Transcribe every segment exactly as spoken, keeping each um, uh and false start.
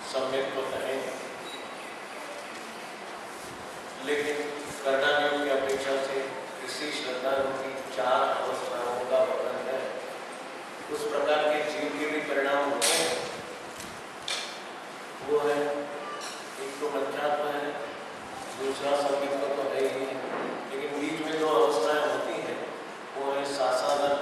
सम्यक तो कहेंगे, लेकिन करना योग की अपेक्षा से इसी श्रद्धालु की चार अवस्थाओं का वर्णन है। उस प्रकार के जीव के भी परिणाम होते हैं। वो है एक तो मध्यात्मा है, दूसरा सम्यक तो है ही, लेकिन बीच में जो अवस्थाएं होती हैं वो है सासादन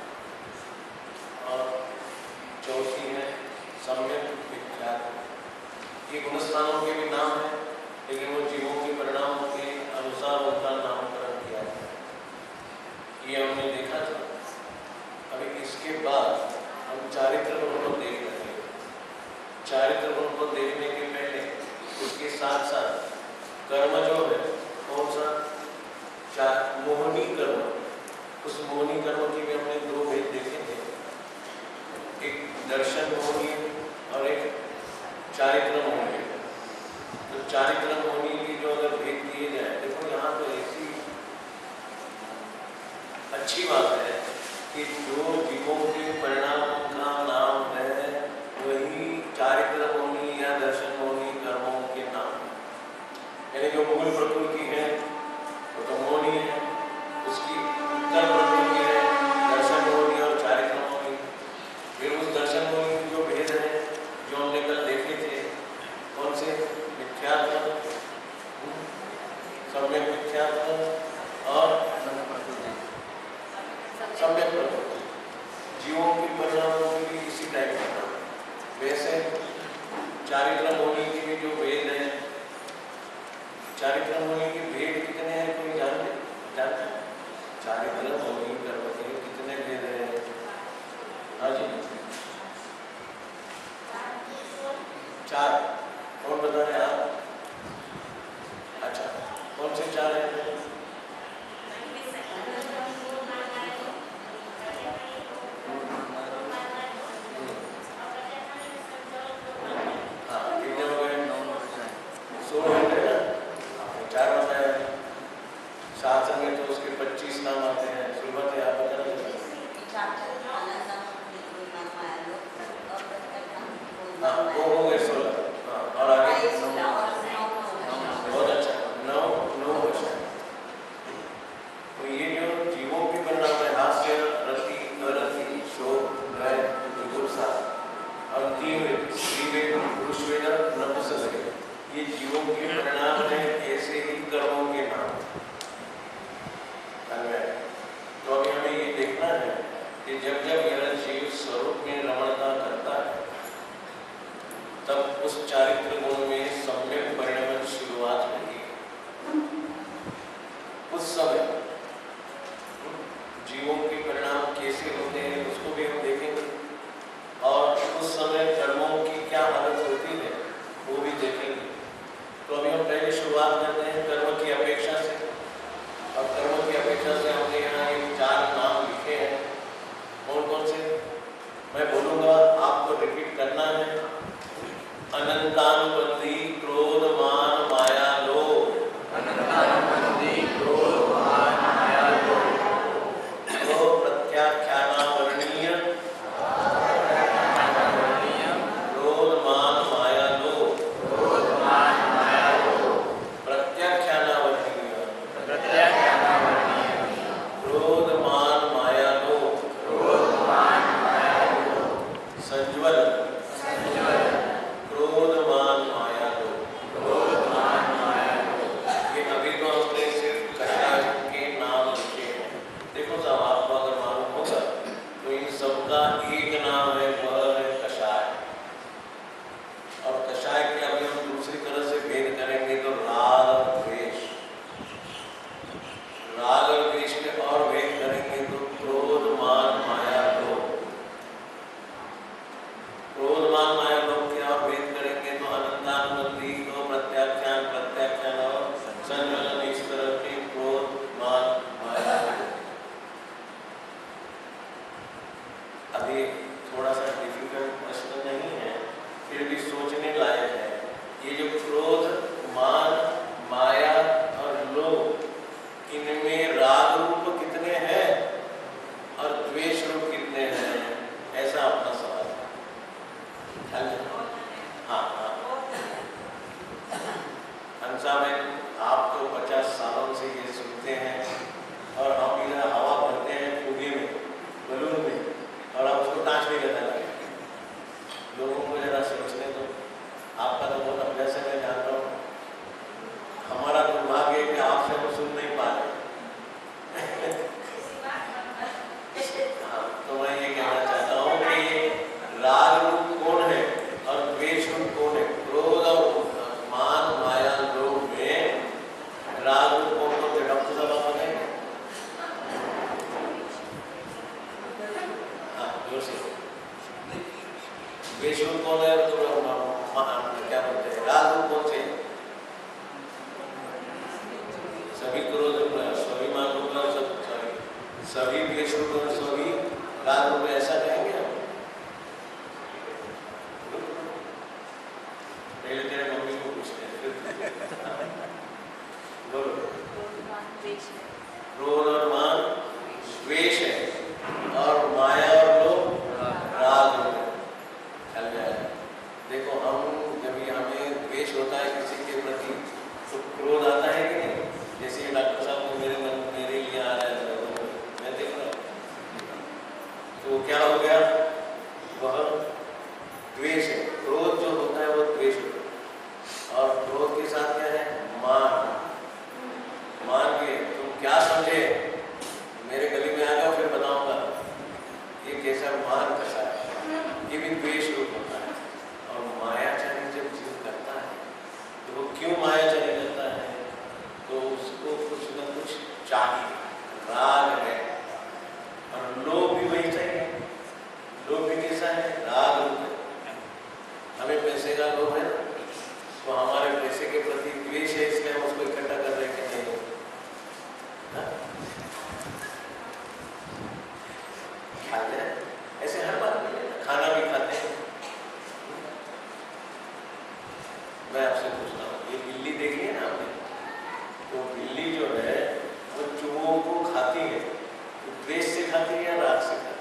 और चौथी है सम्यक विख्यात। ये गुणस्थानों के भी नाम है, लेकिन वो जीवों के परिणामों के अनुसार उनका नामकरण किया है। ये हमने देखा था। अभी इसके बाद हम चारित्र गुण को देख रहे हैं। चारित्र गुण को देखने के पहले उसके साथ साथ कर्म जो है कौन सा, चार मोहनी कर्म, उस मोहनी कर्म की भी हमने दो भेद देखे थे, एक दर्शन मोहनी और एक चारित्र मोहनी। तो चारित्र मोहनी की जो अगर भेद दिए जाए, देखो यहाँ तो ऐसी अच्छी बात है कि जो जीवों के परिणाम का नाम है वही चारित्र मोहनी या दर्शन मोहनी कर्मों के नाम, यानी जो मूल प्रकृति है वो तो मोहनी है, उसकी उत्तर प्रकृति है दर्शन मोहनी और चारित्र मोहनी। फिर उस दर्शन मोहनी के जो भेद है जो हमने कल देखे थे, कौन से, विख्यात, सम्यक विख्यात और सम्यक प्रकृति। जीवों की परिणामों की भी इसी टाइप का नाम। वैसे चारित्र मोहनी के भी जो भेद है, चारित्र मोहनी के भेद कितने हैं कोई जानते जानते हैं? चारित्र मोहनी कर्म के कितने भेद हैं? हाँ जी, चार। कौन बता रहे हैं आप? अच्छा, कौन से चार हैं? शासन में तो उसके पच्चीस नाम आते हैं। सुबह से आप बता रहे हाँ, वो हो गए सोलह। हाँ, और आगे बहुत अच्छा, नौ नौ वर्ष। तो ये जो जीवों के परिणाम है, हास्य, रति, अरति, शोक, भय, जुगुप्सा और तीन स्त्रीवेद, पुरुषवेद, नपुंसकवेद, ये जीवों के परिणाम है। ऐसे ही कर्मों के नाम। तो अभी हमें ये देखना है कि जब जब यह जीव स्वरूप में रमणता करता है तब उस चारित्र गुण में सम्यक परिणमन शुरुआत होगी। उस समय जीवों के परिणाम कैसे होते हैं उसको भी हम देखेंगे, और उस समय कर्मों की क्या हालत होती है वो भी देखेंगे। तो अभी हम पहले शुरुआत करते हैं कर्म की अपेक्षा से। और कर्मों की अपेक्षा से हमने यहाँ एक चार नाम लिखे हैं। कौन कौन से मैं बोलूँगा, आपको रिपीट करना है। अनंतानुबंधी, क्रोध, मान, माया, लोभ। अनंतानुबंधी, क्रोध, मान, माया, लोभ। तो कौन है, तो क्या बोलते हैं, राग रूप कौन से? सभी क्रोध रूप है, सभी मान रूप है, सब सभी द्वेष रूप है, सभी राग रूप है, ऐसा कहेंगे हम? पहले तेरे मम्मी को पूछते हैं, फिर बोलो। क्रोध और मान द्वेष है, और माया और लोभ राग रूप है। चल जाए। देखो हम जब हमें द्वेष होता है किसी के प्रति तो क्रोध आता है कि नहीं? जैसे डॉक्टर साहब को मेरे मन मेरे लिए आ रहा है, मैं देख रहा हूँ, तो क्या हो गया? वह द्वेष है। क्रोध जो होता है वो द्वेष होता है, और क्रोध के साथ क्या है? मान। मान के तुम क्या समझे, मेरे गली में आ जाओ, फिर बताऊंगा ये कैसा मान कैसा है। ये भी द्वेष रूप होता है। और मायाचारी जब जीव करता है तो वो क्यों मायाचारी करता है? तो उसको कुछ न कुछ चाहिए, राग है, और लोभ भी वही चाहिए। लोभ भी कैसा है? राग रूप है। हमें पैसे का लोभ है ना, तो हमारे पैसे के प्रति द्वेष है, इसलिए हम उसको इकट्ठा कर रहे हैं कि नहीं? खाते हैं ऐसे, हर बात में खाना भी खाते हैं। मैं आपसे पूछता हूँ, ये बिल्ली देखी है ना आपने? तो बिल्ली जो है वो चूहों को खाती है, तो द्वेष से खाती है या राग से खाती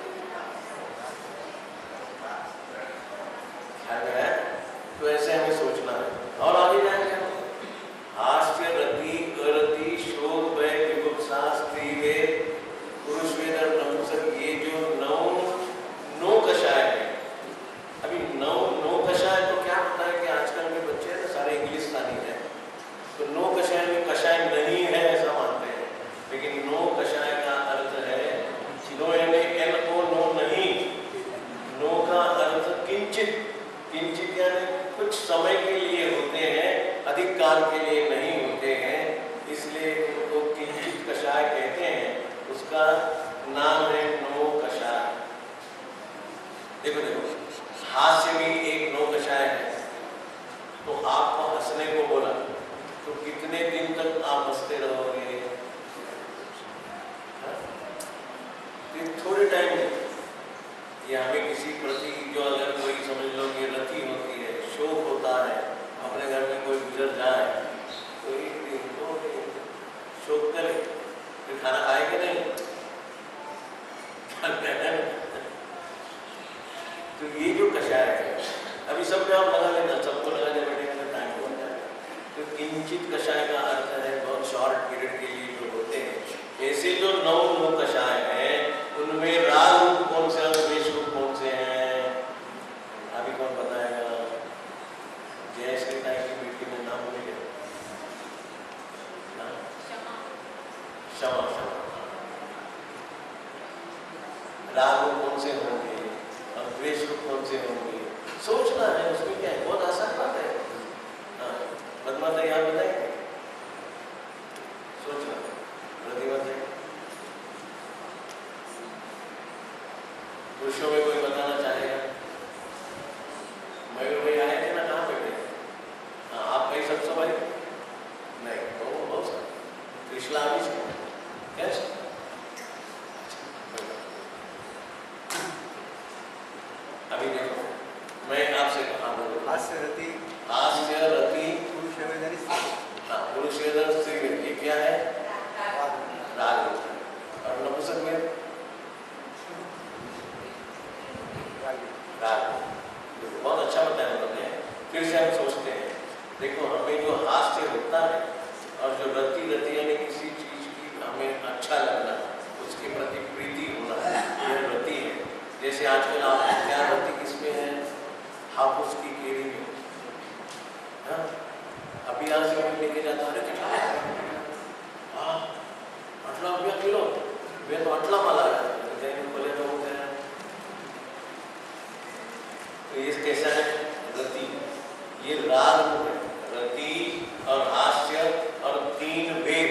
है? तो ऐसे हमें सोचना है। और आगे जाएंगे, हास्य, रति, अरति, शोक, भय, विभुत्सा, स्त्री वेद, पुरुष वेद और नपुंसक, ये जो नौ नौ कषाय है। अभी नौ नौ कषाय तो क्या होता है कि आजकल के बच्चे ना सारे इंग्लिशस्तानी हैं, तो नौ कषाय में कषाय नहीं है ऐसा मानते हैं, लेकिन नौ कषाय का अर्थ है नो, यानी एन ओ नो नहीं। नो का अर्थ किंचित। किंचित यानी कुछ समय के लिए होते हैं, अधिक काल के लिए नहीं होते हैं, इसलिए उनको किंचित कषाय कहते हैं। उसका नाम है नौ कषाय। देखो देखो, हास्य भी एक नौ कषाय है। तो आपको हंसने को बोला तो कितने दिन तक आप हंसते रहोगे? थोड़े टाइम में। ये हमें किसी प्रति जो अगर कोई समझ लो कि रति होती है, शोक होता है, अपने घर में कोई गुजर जाए तो एक दिन दो दिन शोक करे, फिर खाना खाए कि नहीं? तो ये जो कषाय है, अभी सब में आप लगा लेना, सबको लगाने बैठेगा तो टाइम हो जाएगा। तो किंचित कषाय का अर्थ है बहुत शॉर्ट पीरियड के लिए जो होते हैं। ऐसे जो नौ नौ कषाय हैं उनमें राग रूप कौन से और द्वेष रूप कौन से हैं? अभी कौन बताएगा? जय श्री ताई की बेटी में नाम बोलेगा? क्षमा। राग रूप कौन से होंगे और द्वेष रूप कौन से होंगे? सोचना है, उसमें क्या है, बहुत आसान बात है। हाँ, बदमाश याद बताएंगे, सोचना। प्रतिभा है पुरुषों में कोई बताना चाहेगा? मयूर भाई आए थे ना, कहाँ बैठे? हाँ, आप भाई सबसे भाई नहीं, तो बहुत सारे पिछला भी कैसे? अभी देखो, मैं आपसे कहा बोलूँ, हास्य रति, हास्य रति, पुरुष वेदन, हाँ पुरुष वेदन, स्त्री वेदन, ये क्या है? राग रूप। और नपुंसक में राग। बहुत अच्छा बताया उन्होंने। फिर से हम सोचते हैं, देखो हमें जो हास्य होता है और जो रति, रति यानी किसी चीज की हमें अच्छा लगना, उसके प्रति प्रीति होना, यह रति है। जैसे आजकल आप क्या रति किसमें है? हापुस की केरी में। हाँ, अभी आज से मैं लेके जाता हूँ, कितना हाँ अटला रुपया किलो, वे तो अटला माला है, जैन बोले तो वो क्या है? तो ये कैसा है? रति। ये राग रूप है, रति और हास्य और तीन वेद,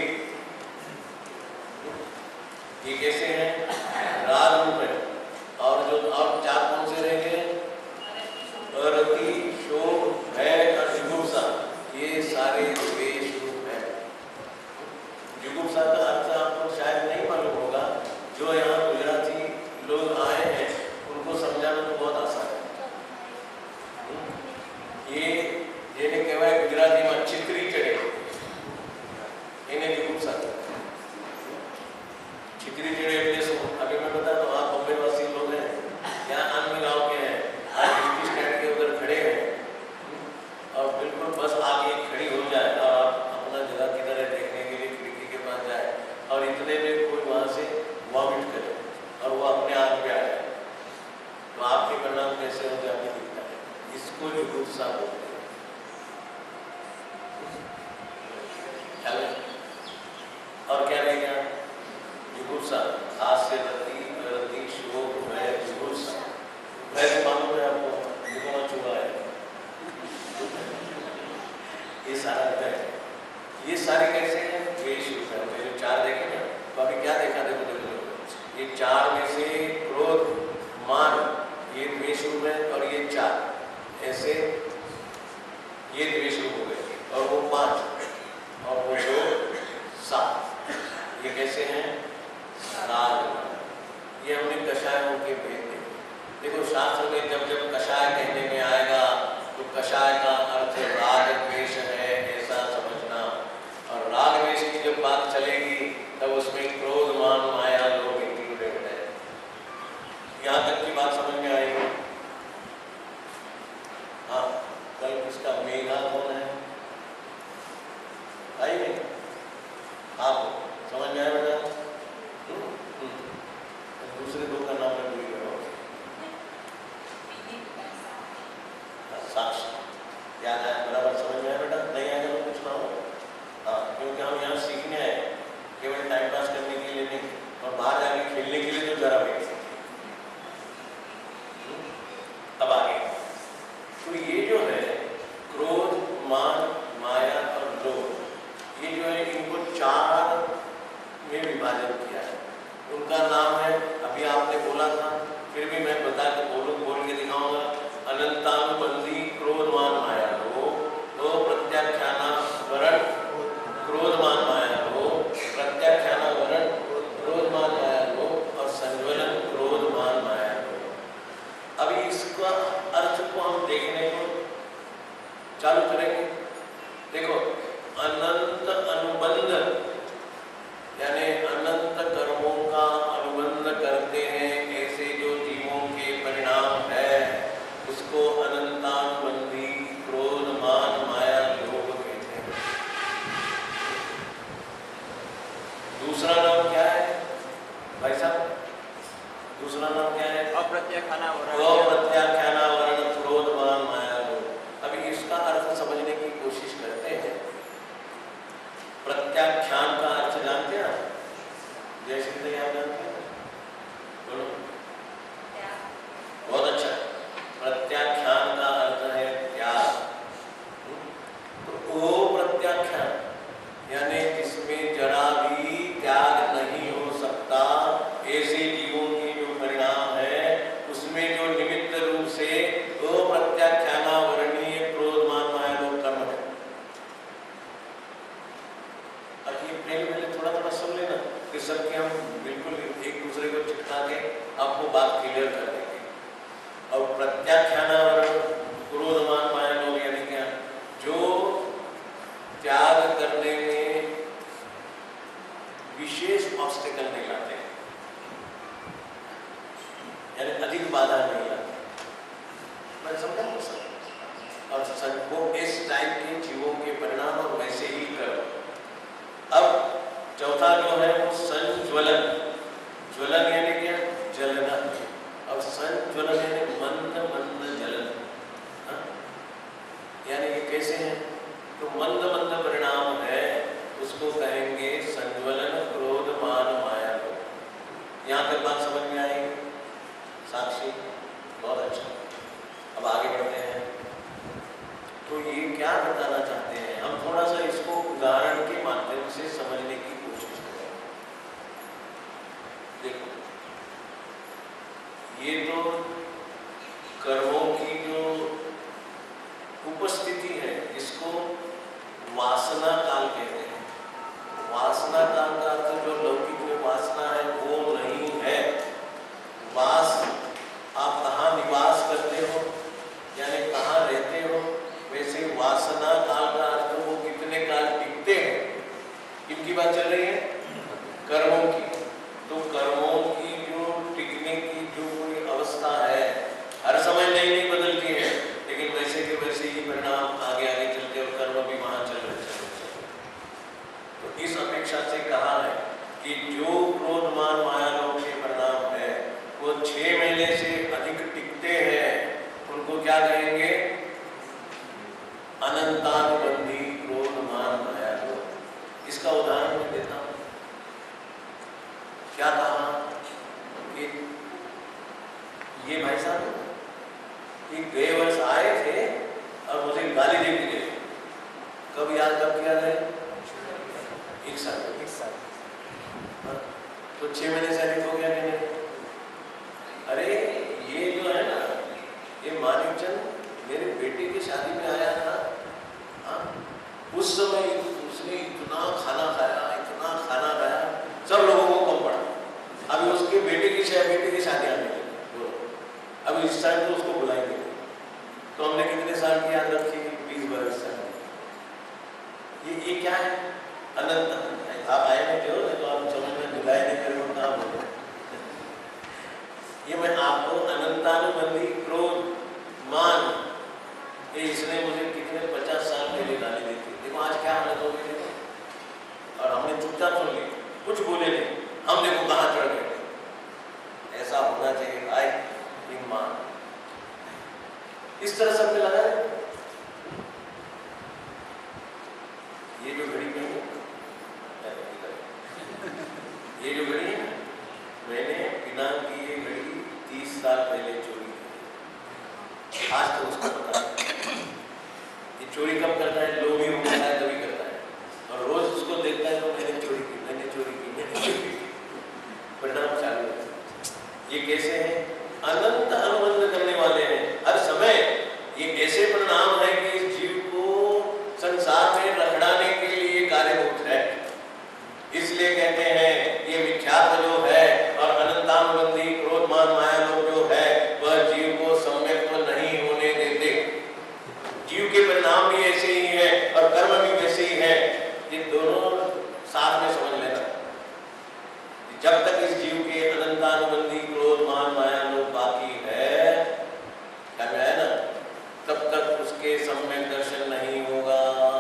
ये कैसे है? राग रूप है। और जो और चार कौन से रह गए? अरति, सारे द्वेष रूप है। जुगुप्सा का अर्थ आपको शायद नहीं मालूम होगा, जो यहाँ गुजराती लोग आए हैं उनको समझाना तो बहुत आसान है। ये જેને કહેવાય ગુજરાતીમાં ચિત્રી ચડે, એને जुगुप्सा कहते हैं। चित्री चढ़े એટલે શું? अभी मैं बता दूं, आप बम्बई वासी लोग हैं, यहाँ अन्य गांव के हैं, आज डिस्ट्रिक्ट स्टैंड के उधर खड़े हैं और बिल्कुल बस आगे खड़ी हो जाए और आप अपना जगह किधर है देखने के लिए खिड़की के पास जाए और इतने में कोई वहाँ से वॉमिट करे और वो अपने आप पे आ जाए, तो आपके परिणाम कैसे होते हैं आपको दिखता है। इसको जुगुप्सा बोलते हैं। और क्या रहेगा? जुगुप्सा हास्य रति रति शोक भय जुगुप्सा। भय मालूम है आपको, जुगुप्सा चुहा है, ये सारा है। ये सारे कैसे हैं? द्वेष रूप है। हमने जो चार देखे ना, तो अभी क्या देखा? देखो देखो, ये चार में से क्रोध मान ये द्वेष रूप है और ये चार ऐसे ये द्वेष रूप हो गए और वो पांच और वो दो सात, ये कैसे हैं? राग। ये हमने कषायों के भेद देखे। देखो शास्त्र में जब जब कषाय कहने में आएगा तो कषाय का अर्थ राग द्वेष है, ऐसा समझना। और राग द्वेष की जब बात चलेगी तब उसमें क्रोध मान माया लोभ इंक्लूडेड है। यहाँ तक की बात समझ में आएगी? हाँ, कल किसका मेघा कौन है? आई नहीं? आप समझ में आया बेटा? दूसरे दो का नाम मैं भूल गया। साक्ष याद आया? बराबर समझ में आया बेटा? नहीं आएगा तो पूछना होगा। हाँ, क्योंकि हम यहाँ सीखने आए, केवल टाइम पास करने के लिए नहीं, और बाहर जाके खेलने के लिए तो जरा भी। अब आगे तो ये जो है क्रोध मान माया और लोभ, ये जो है इनको चार में विभाजन किया है। उनका नाम है, अभी आपने बोला था, फिर भी मैं बता के बोलूं, बोल के दिखाऊंगा। अनंतानुबंधी क्रोध मान माया लोभ, दो प्रत्याख्याना वरण क्रोध मान माया लोभ, प्रत्याख्याना वरण क्रोध मान माया लोभ और संज्वलन क्रोध मान माया लोभ। अभी इसका अर्थ को हम देखने को चालू करेंगे। देखो, अनंत अनुबंध यानी अनंत कर्मों का अनुबंध करते हैं ऐसे जो जीवों के परिणाम है, उसको अनंतानुबंधी क्रोध मान माया लोभ कहते हैं। दूसरा नाम क्या है भाई साहब? दूसरा नाम क्या है? अप्रत्याख्यानावरण। अप्रत्याख्यानावरण क्रोध मान माया लोभ। अभी इसका अर्थ समझने की कोशिश करते हैं। प्रत्याख्यान का अर्थ जानते हैं आप? जय श्री राम जानते हैं? बोलो। बहुत अच्छा। प्रत्याख्यान का अर्थ है त्याग। तो वो प्रत्याख्यान यानी जिसमें जरा भी त्याग नहीं हो सकता, ऐसे जीवों के जो परिणाम है उसमें जो निमित्त रूप से वो प्रत्याख्यानावरणीय क्रोध मान माया लोभ कर्म है। पहले पहले थोड़ा थोड़ा सुन लेना, फिर सबके हम बिल्कुल एक दूसरे को चिपका के आपको बात क्लियर कर देंगे। और प्रत्याख्यानावरण क्रोध मान माया लोभ यानी क्या? जो त्याग करने में विशेष ऑब्स्टेकल नहीं लाते, यानी अधिक बाधा नहीं लाते। मैं समझा नहीं सर? और सबको इस टाइप के जीवों के परिणाम और वैसे ही करो। अब चौथा जो है वो संज्वलन। ज्वलन यानी क्या? जलना। और संज्वलन यानी मंद मंद जलन। यानी कि कैसे है? तो मंद मंद परिणाम है, उसको कहेंगे संज्वलन क्रोध मान माया लोभ। यहाँ तक बात समझ में आएगी? साक्षी बहुत अच्छा। अब आगे बढ़ते हैं। तो ये क्या बताना चाहते हैं? हम थोड़ा सा इसको उदाहरण के माध्यम से समझने की कोशिश करें। देखो, ये तो कर्मों की जो उपस्थिति है, इसको हमेशा से कहा है कि जो क्रोध मान माया लोभ के परिणाम है वो छह महीने से अधिक टिकते हैं, उनको क्या कहेंगे? अनंतानुबंधी क्रोध मान माया लोभ। इसका उदाहरण मैं देता हूं। क्या कहा कि ये भाई साहब कि गए वर्ष आए थे और मुझे गाली दे के गए। कब याद कब किया गया? एक साल एक साल तो छह महीने से अधिक हो गया कि नहीं? अरे ये जो है ना, ये मानिक चंद मेरे बेटे की शादी में आया था। हाँ, उस समय उसने इतना खाना खाया, इतना खाना खाया, सब लोगों को कम पड़ा। अभी उसके बेटे की बेटे की शादी आने लगी, अभी इस टाइम तो उसको बुलाएंगे। तो हमने कितने साल की याद रखी? बीस बाईस साल। ये ये क्या है? अनंत। आप आए नहीं थे तो आप समझ में बुलाए नहीं करें कहाँ बोले। ये मैं आपको अनंतानुबंधी क्रोध मान, ये इसने मुझे कितने पचास साल पहले गाली दी थी। देखो आज क्या हालत हो गई। देखो, और हमने चुपचाप सुन ली, कुछ बोले नहीं। हम देखो कहाँ चढ़ गए। ऐसा होना चाहिए। आए मान इस तरह सब में लगा है। ये जो घड़ी में ये जो घड़ी है, मैंने बिना की ये घड़ी तीस साल पहले चोरी की। आज तो उसको पता है ये चोरी कब करता है, लोग ही होता है तभी करता है, और रोज उसको देखता है तो मैंने चोरी की, मैंने चोरी की, मैंने चोरी की। परिणाम चालू है। ये कैसे है? अनंत अनुबंध करने वाले हैं हर समय। ये ऐसे परिणाम है कि इस जीव को संसार में रखड़ाने के लिए कार्यभूत है। इसलिए कहते हैं ये मिथ्यात्व जो है और अनंतानुबंधी क्रोध मान माया लोभ जो है वह जीव को सम्यक तो नहीं होने देते। जीव के परिणाम भी ऐसे ही है और कर्म भी वैसे ही है। ये दोनों साथ में समझ लेना। जब तक इस जीव के अनंतानुबंधी क्रोध मान माया लोभ बाकी है, क्या है ना, तब तक उसके सम्यक दर्शन नहीं होगा।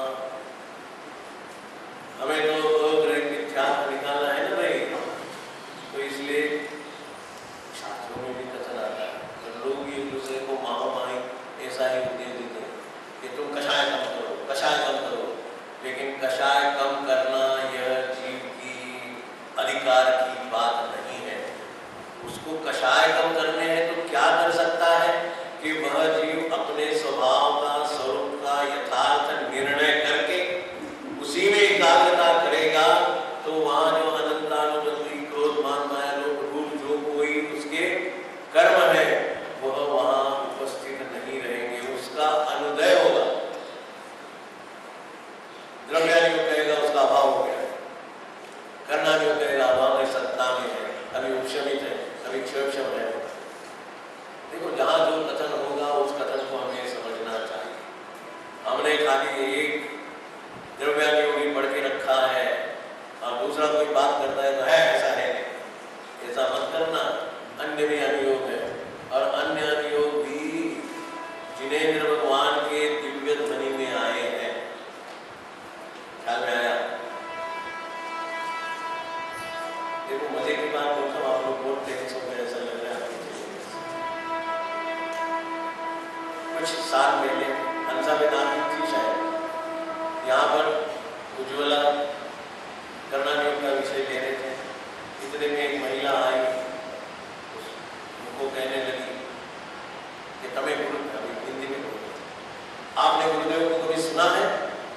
हमें तो अग्रहित मिथ्यात्व निकालना है ना भाई, तो इसलिए शास्त्रों में भी कथन आता है। तो लोग एक दूसरे को महामाही ऐसा ही उपदेश देते हैं कि तुम कषाय कम करो, कषाय कम करो। लेकिन कषाय कम करना यह जीव की अधिकार की बात नहीं है। उसको कषाय कम करने हैं तो क्या कर सकता है कि वह जीव अपने स्वभाव का, स्वरूप का यथार्थ निर्णय करके उसी में एकाग्रता करेगा, तो वहां जो अनंतानुबंधी क्रोध मान माया लोभ रूप जो कोई उसके कर्म है वह वहां उपस्थित नहीं रहेंगे, उसका अनुदय होगा। द्रव्यादि को कहेगा उसका अभाव हो गया, करना जो कहेगा अभाव है, सत्ता में है, अभी उपशमित है, अभी क्षयक्षम है। देखो जहां जो कथन होगा उस कथन को हमें समझना चाहिए। हमने खाली एक द्रव्यादि भी पढ़ के रखा है और दूसरा कोई बात करता है तो है ऐसा है, ऐसा मत करना। अन्य भी अनुयोग है और अन्य अनुयोग भी जिनेंद्र भगवान के दिव्य ध्वनि में आए हैं। ख्याल में आया? देखो मजे की बात बोलता हूँ, आप लोग बोलते हैं सब ऐसा लग रहा है। कुछ साल पहले हंसा में नाम थी शायद, यहाँ पर उज्ज्वला कर्णाटक का विषय ले रहे थे। इतने में एक महिला आई, उनको कहने लगी कि तमें गुरु, अभी हिंदी में बोलो, आपने गुरुदेव को कभी सुना है?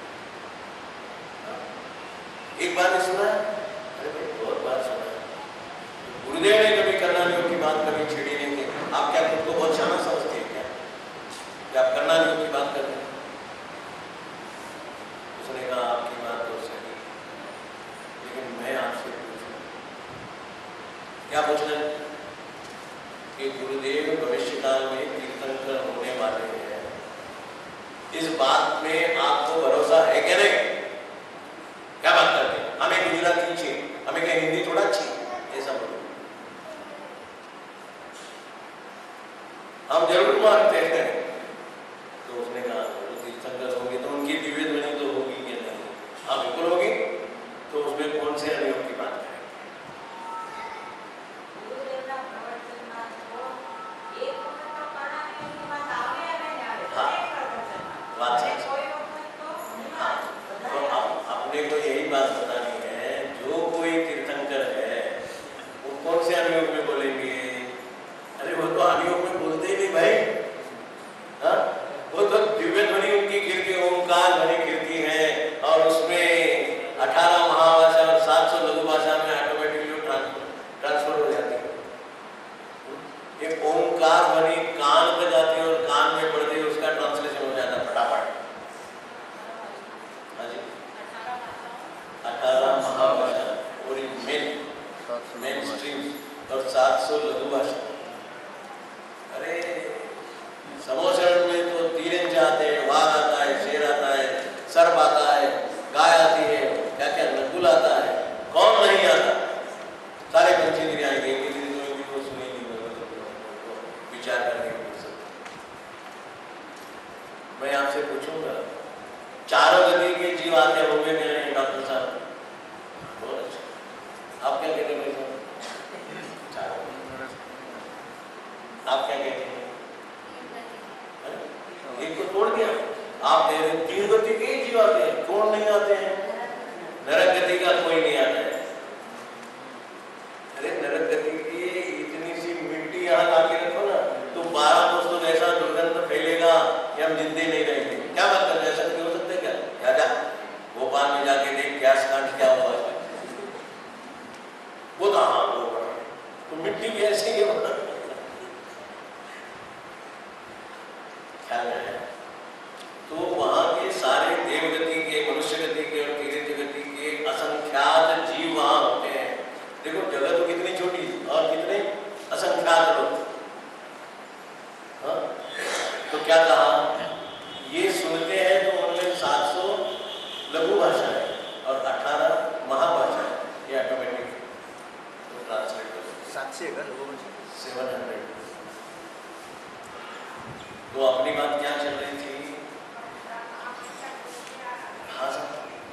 एक बार नहीं सुना है? अरे भाई बहुत बार सुना है। गुरुदेव ने कभी कर्णाटक की बात कभी छेड़ी नहीं थी। आप क्या खुद को बहुत शाना समझते हैं क्या कि आप कर्णाटक की बात कर रहे हैं? उसने कहा आपकी बात तो सही, लेकिन मैं आपसे पूछूं, क्या पूछना है? कि गुरुदेव भविष्य काल में तीर्थंकर होने वाले हैं, इस बात में आपको भरोसा है क्या? नहीं? क्या बात करते हैं? हमें गुजराती चाहिए, हमें क्या हिंदी थोड़ा चाहिए? ऐसा बोलो। हम जरूर मानते हैं। तो उसने कहा तीर्थंकर होंगे तो उनकी दिव्य ध्वनि तो होगी क्या? नहीं। हाँ बिल्कुल होगी। तो उसमें कौन चारों गति के जीव आते हो गए मेरे डॉक्टर साहब, बहुत अच्छा। आप क्या कहते हैं भाई साहब? चारों, आप क्या कहते हैं? एक को तोड़ दिया आप, कह रहे तीन गति के जीव आते हैं, कौन नहीं आते हैं? नरक गति का कोई नहीं आता है। अरे नरक गति की इतनी सी मिट्टी यहाँ लाके रखो ना, तो बारह दोस्तों ऐसा दुर्गंध फैलेगा कि हम जिंदे नहीं रहेंगे। क्या बात कर रहे हैं? ऐसा नहीं हो सकता क्या? या जा भोपाल में जाके देख गैस कांड क्या हुआ है, वो तो हाँ वो तो मिट्टी भी ऐसी ही है। ख्याल है तो वहां के सारे देवगति के, मनुष्य गति के और तीर्थ गति के असंख्यात जीव वहां होते हैं। देखो जगह तो कितनी छोटी और कितने असंख्यात लोग। हाँ? तो क्या कहा, ये सुनते हैं तो उनमें सात सौ लघु भाषा है और अठारह महाभाषा है। ये ऑटोमेटिक तो ट्रांसलेट करो, सात से लघु भाषा सेवन हंड्रेड। तो अपनी बात क्या चल रही थी? हाँ सर,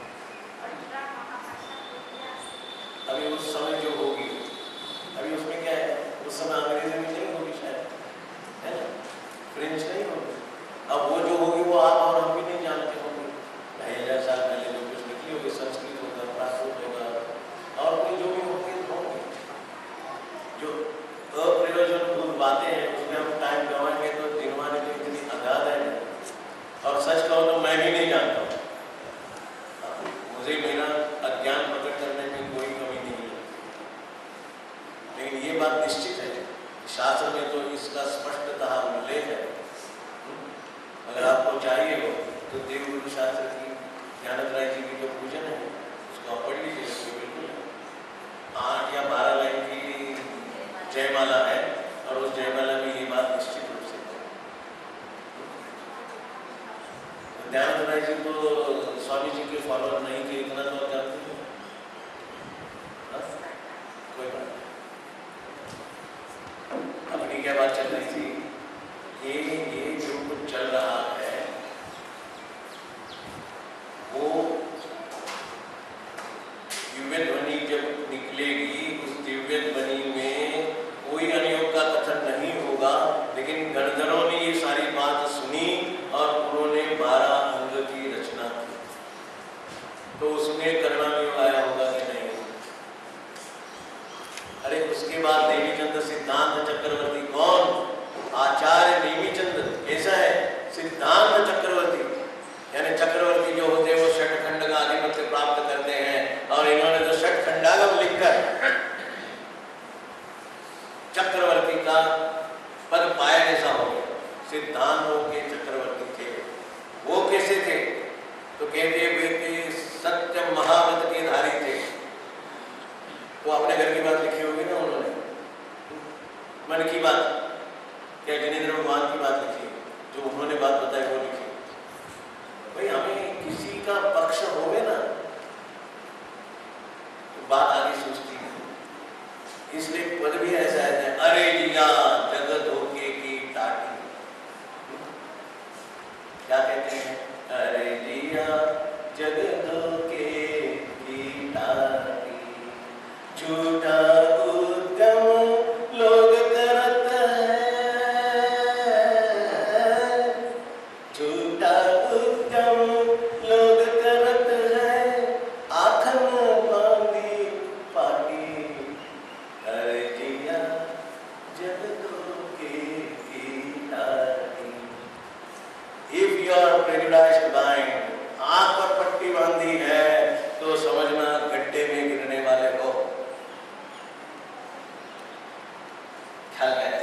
अभी उस समय जो होगी, अभी उसमें क्या है, उस समय अंग्रेजी में नहीं होगी शायद, है ना, फ्रेंच नहीं होगी। अब वो जो होगी वो आप और हम भी नहीं जानते होंगे। ढाई हजार साल पहले जो कुछ लिखी होगी, संस्कृत होगा, प्राकृत होगा और कोई जो भी होंगे होंगे। जो अप्रयोजनभूत बातें हैं उसमें हम टाइम गवाएंगे तो दिनवाने की इतनी अगाध है। और सच कहो तो मैं भी नहीं जानता हूँ, मुझे मेरा अज्ञान प्रकट करने में कोई कमी नहीं है। लेकिन ये बात निश्चित है, शास्त्र में तो इसका स्पष्टतः उल्लेख है। अगर आपको चाहिए हो तो देवगुरु शास्त्र की ज्ञानद राय जी की जो पूजन है उसको आप पढ़ लीजिए। बिल्कुल आठ या बारह लाइन की जयमाला है और उस जयमाला में ये बात निश्चित रूप से है। ज्ञानद राय जी तो स्वामी जी के फॉलोअर नहीं थे, इतना तो जानते हैं। कोई बात नहीं, अपनी क्या बात चल रही थी कि ये जो कुछ चल रहा है वो दिव्य ध्वनि जब निकलेगी, उस दिव्य ध्वनि में कोई अनियोग का कथन नहीं होगा, लेकिन गणधरों ने ये सारी बात सुनी और उन्होंने बारह अंग की रचना की। तो उसमें करना भी आया होगा कि नहीं? अरे उसके बाद देवीचंद सिद्धांत चक्रवर्ती, कौन? आचार्य देवीचंद। कैसा है? सिद्धांत चक्रवर्ती, यानी चक्रवर्ती जो होते हैं वो षटखंड का आधिपत्य प्राप्त करते हैं और इन्होंने तो षटखंडागम लिखकर चक्रवर्ती का पद पाया ऐसा हो गया। सिद्धांतों के चक्रवर्ती थे। वो कैसे थे? तो कहते बेटे सत्य महाव्रत के धारी थे। वो अपने घर की बात लिखी होगी ना उन्होंने, मन की बात, क्या जिनेंद्र भगवान की बात लिखी, जो उन्होंने बात बताई वो लिखी। भाई हमें किसी का पक्ष होवे ना तो बात आगे सोचती है, इसलिए पद भी ऐसा है, अरे जिया जगत होके की टाटी। क्या कहते हैं? अरे जिया जगत होके की टाटी, झूठा उद्यम लोग करत है, झूठा उद्यम लोग करत है, आखन बांधी पाटी, अरे जिया जगतों के कीटाटी। If you are prejudiced mind, आंख पर पट्टी बांधी है तो समझना गड्ढे में गिरने वाले हो। ख्याल है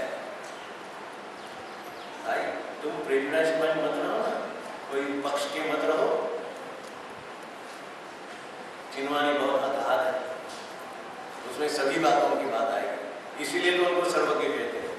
भाई, तुम प्रेजुडिस्ड माइंड मत रहो ना, कोई पक्ष के मत रहो। चिन्हवानी बहुत अगाध है, उसमें सभी बातों की बात आएगी, इसीलिए तो उनको सर्वज्ञ कहते हैं।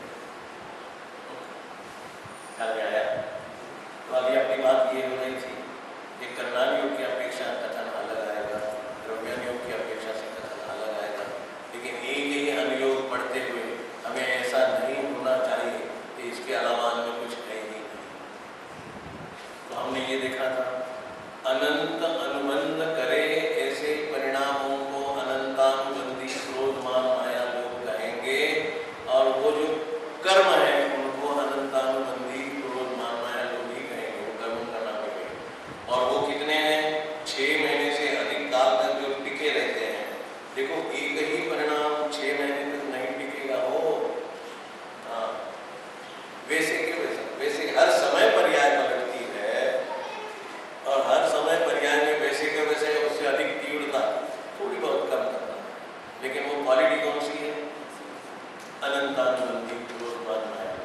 ख्याल में आया? तो अभी अपनी बात ये हो रही थी कि कर्णानियों की अपेक्षा कथन अलग आएगा, द्रव्यानियों की अपेक्षा से कथन अलग आएगा, लेकिन एक ही अनुयोग पढ़ते हुए हमें ऐसा नहीं होना चाहिए कि इसके अलावा अन्य कुछ है ही नहीं। तो हमने ये देखा था अनंत अनुबंध करे ऐसे परिणामों को अनंतानुबंधी क्रोधमान माया लोग कहेंगे, और वो जो कर्म है उनको अनंतानुबंधी क्रोधमान माया लोग ही कहेंगे। वो कर्म करना पड़ेगा, और वो कितने हैं? छह महीने से अधिक काल तक जो टिके रहते हैं। देखो एक ही परिणाम छह महीने तक नहीं टिकेगा हो। हाँ, वैसे के वैसे वैसे हर समय पर्याय पलटती है, और हर समय पर्याय में वैसे के वैसे उससे अधिक तीव्रता थोड़ी बहुत कम करना, लेकिन वो क्वालिटी कौन सी है? अनंतानुबंधी क्रोधमान माया।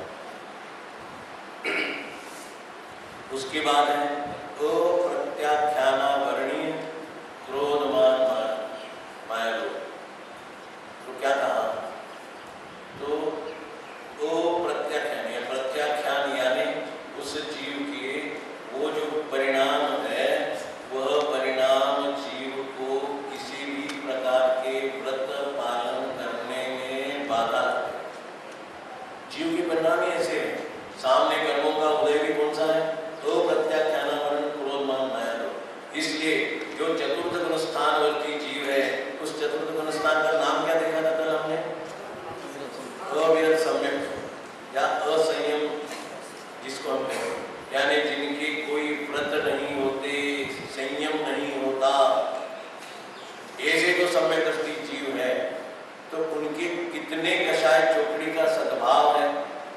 उसके बाद है अप्रत्याख्यानावरणीय क्रोधमान माया लोग। तो क्या कहा? तो अप्रत्याख्यान या प्रत्याख्यान यानी उस जीव के वो जो परिणाम है, वह परिणाम जीव को किसी भी प्रकार के व्रत पालन करने में बाधा। जीव के परिणाम ही ऐसे है। सामने कर्मों का उदय भी कौन सा है? तो प्रत्याख्यानावरण क्रोधमान माया लोग। इसलिए जो चतुर्थ गुण स्थानवर्ती जीव है, उस चतुर्थ गुण स्थान का नाम क्या देखा था कल हमने? अविरत सम्यक या असंयम, जिसको हम कहते हैं, यानी जिनके कोई व्रत नहीं होते, संयम नहीं होता, ऐसे जो सम्यक दृष्टि जीव है, तो उनके कितने कषाय चौकड़ी का सद्भाव है।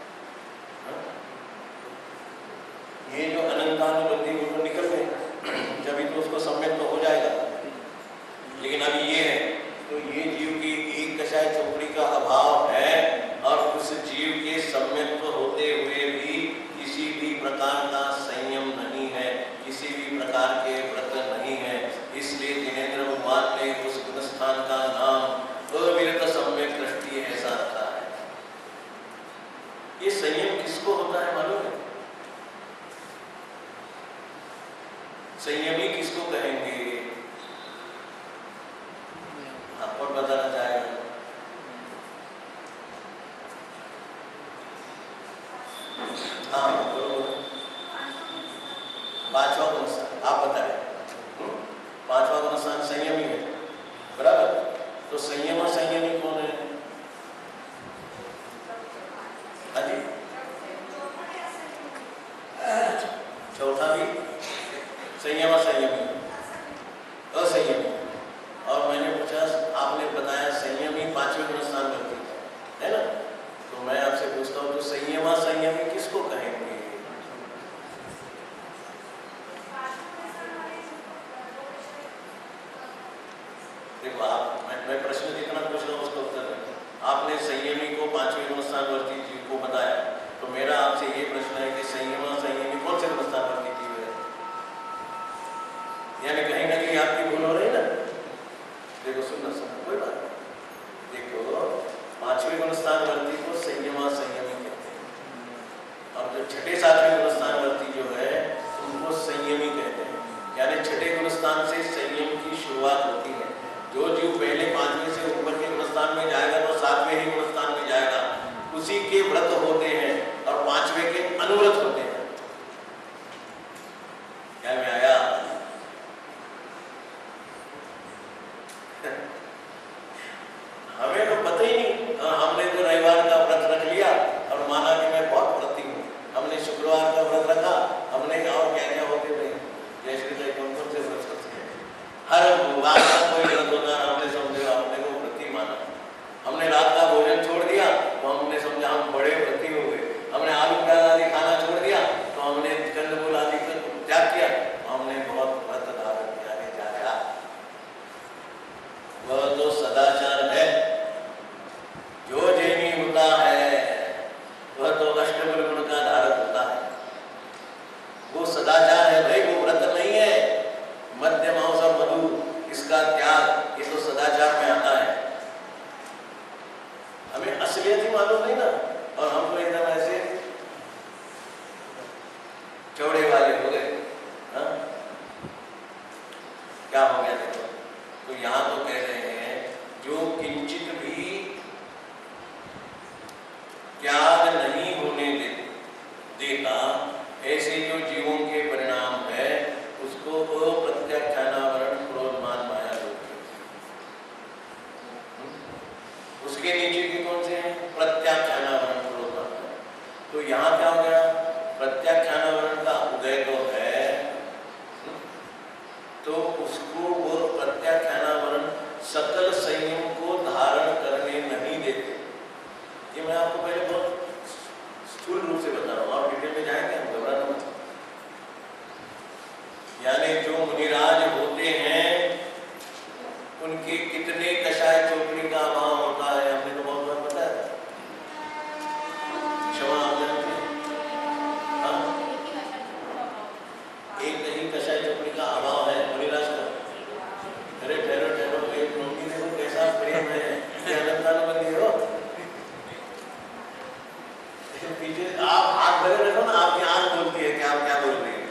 ये जो अनंतानुबंधी वो निकल गए, जब तो उसको सम्यक तो हो जाएगा। लेकिन अभी ये है, तो ये जीव की एक कषाय चौकड़ी का अभाव है, और उस जीव के सम्यक होते हुए भी किसी भी प्रकार का संयम नहीं है, किसी भी प्रकार के व्रत नहीं है। इसलिए जिनेंद्र भगवान ने उस गुणस्थान का नाम अविरत सम्यक दृष्टि ऐसा रखा है। ये संयम किसको होता है मालूम है? संयमी किसको कहेंगे? हाँ, और बताना चाहेगा? हाँ, पांचवा गुणस्थान आप बताएं। पांचवा गुणस्थान संयमी है, बराबर? तो संयम संयमी कौन है? अजी चौथा भी संयम संयमी, असंयमी। और मैंने पूछा, आपने बताया संयमी पांचवें गुणस्थान बनती है ना? तो मैं आपसे पूछता हूँ, तो संयम संयमी किसको कहेंगे? देखो आप, मैं, मैं प्रश्न जितना पूछ रहा हूँ उसका उत्तर है। आपने संयमी को पांचवें गुणस्थानवर्ती जीव को बताया, तो मेरा आपसे ये प्रश्न है कि संयम संयमी कौन से गुणस्थानवर्ती जीव है? यानी कहीं ना कहीं आपकी भूल हो रही है ना? देखो सुनना सुनना कोई बात नहीं। देखो पांचवें गुणस्थानवर्ती को संयम संयमी कहते हैं, और जो छठे सातवें गुणस्थानवर्ती जो है उनको संयमी कहते हैं। यानी छठे गुणस्थान से संयम की शुरुआत होती है। जो जीव पहले पांचवें से ऊपर के गुणस्थान में जाएगा तो सातवें ही गुणस्थान में जाएगा, उसी के व्रत होते हैं, और पांचवें के अनुव्रत होते हैं। क्या में आया? हमें तो पता ही नहीं, हमने तो रविवार का व्रत रख लिया और माना कि मैं बहुत व्रती हूँ। हमने शुक्रवार का व्रत रखा, हमने और क्या क्या होते थे, जैसे कौन कौन से व्रत करते हैं, हर बार का कोई व्रत होता है, हमने समझे हमने को व्रती माना। हमने रात का भोजन छोड़ दिया तो हमने समझा हम बड़े व्रती हो गए। हमने आलू प्याज आदि खाना छोड़ दिया तो हमने कंदमूल आदि का त्याग किया, हमने बहुत व्रत धारण किया। जा वह तो सदाचार है। जो जैनी होता है वह तो अष्टबल गुण का धारक होता है। वो सदाचार है भाई, वो व्रत नहीं है। मध्य मांस और मधु, इसका त्याग, ये तो सदाचार में आता है। हमें असलियत ही मालूम नहीं ना, और हम तो एकदम ऐसे चौड़े वाले हो गए। क्या हो गया देखो? तो यहाँ तो कह रहे हैं जो किंचित भी त्याग नहीं होने दे, देता, ऐसे जो जीवों के परिणाम है उसको सकल संयम को धारण करने नहीं देते। ये मैं आपको पहले बहुत स्थूल रूप से बता रहा हूँ, और डिटेल में जाएंगे हम, घबराना मत। यानी जो मुनिराज होते हैं उनके कितने कषाय चोपड़ी का अभाव होता है, हमने तो बहुत बार बताया। क्षमा हाँ? एक नहीं कषाय चोपड़ी का अभाव है मुनिराज का। अरे ठहरो ठहरो, एक रोटी देखो कैसा प्रेम है, आनंदानुबंधी हो। पीछे आप हाथ भरे रखो ना, आपकी आंख बोलती है कि आप क्या बोल रहे हैं।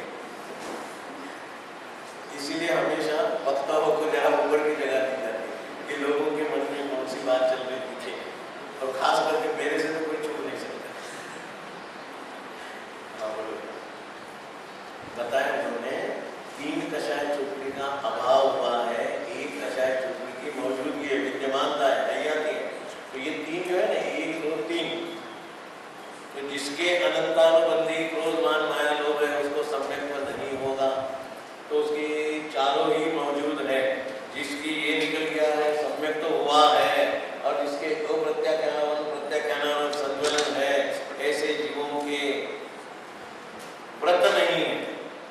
इसीलिए हमेशा वक्ताओं को जरा ऊपर की जगह दी जाती है कि लोगों के मन में कौन सी बात चल रही दिखे, और खास करके मेरे से तो कोई छू नहीं सकता। हाँ बोलो। बताया उन्होंने तीन कषाय चोपड़ी का अभाव हुआ है, एक कषाय चोपड़ी की मौजूदगी है, विद्यमानता है, तैयारी है। तो ये तीन जो है ना, एक दो तीन, तो जिसके अनंतानुबंधी क्रोध मान माया लोभ है उसको सम्यक नहीं होगा, तो उसकी चारों ही मौजूद है। जिसकी ये निकल गया है सम्यक तो हुआ है, और जिसके दो प्रत्याख्यान प्रत्याख्यान संज्वलन है, ऐसे जीवों के व्रत नहीं है,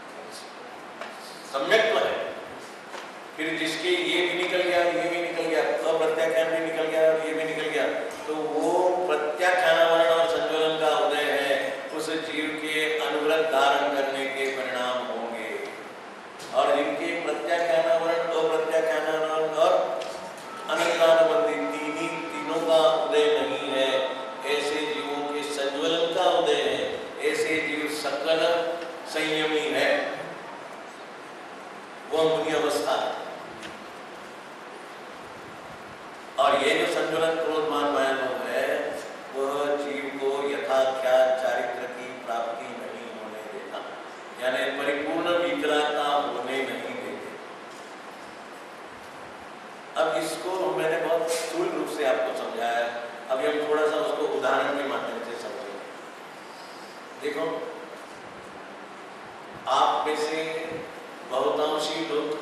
सम्यक है। फिर जिसके ये भी निकल गया, ये भी निकल गया, अप्रत्याख्यान भी निकल गया और ये भी निकल गया, तो वो प्रत्याख्यान और संज्वलन का उदय है, उस जीव के अनुव्रत धारण करने के परिणाम होंगे। और जिनके प्रत्याख्यानावरण, अप्रत्याख्यानावरण और अनंतानुबंधी तीन ही तीनों का उदय नहीं है, ऐसे जीवों के संज्वलन का उदय है, ऐसे जीव सकल संयमी है, वह मुनि अवस्था है। और ये जो संज्वलन क्रोध मान माया लोभ है, वह जीव को यथाख्यात चारित्र की प्राप्ति नहीं होने देता, यानी परिपूर्ण विकलाता होने नहीं देते। अब इसको मैंने बहुत स्थूल रूप से आपको समझाया, अभी हम थोड़ा सा उसको उदाहरण के माध्यम से समझेंगे। देखो, आप में से बहुतांशी लोग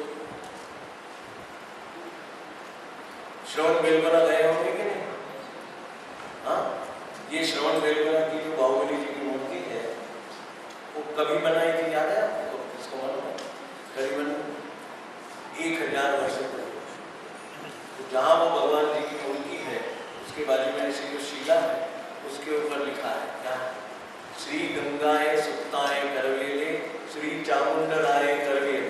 श्रवण बेलगोला गए होंगे कि नहीं? हाँ, ये श्रवण बेलगोला की जो बाहुबली जी की मूर्ति है, वो कभी बनाई थी, याद है आपको? इसको मालूम है? करीबन एक हजार वर्ष पहले। तो जहाँ वो भगवान जी की मूर्ति है, उसके बाजू में ऐसी जो शिला है, उसके ऊपर लिखा है क्या? श्री गंगाए सुक्ताए करवेले, श्री चामुंडराय करवेले।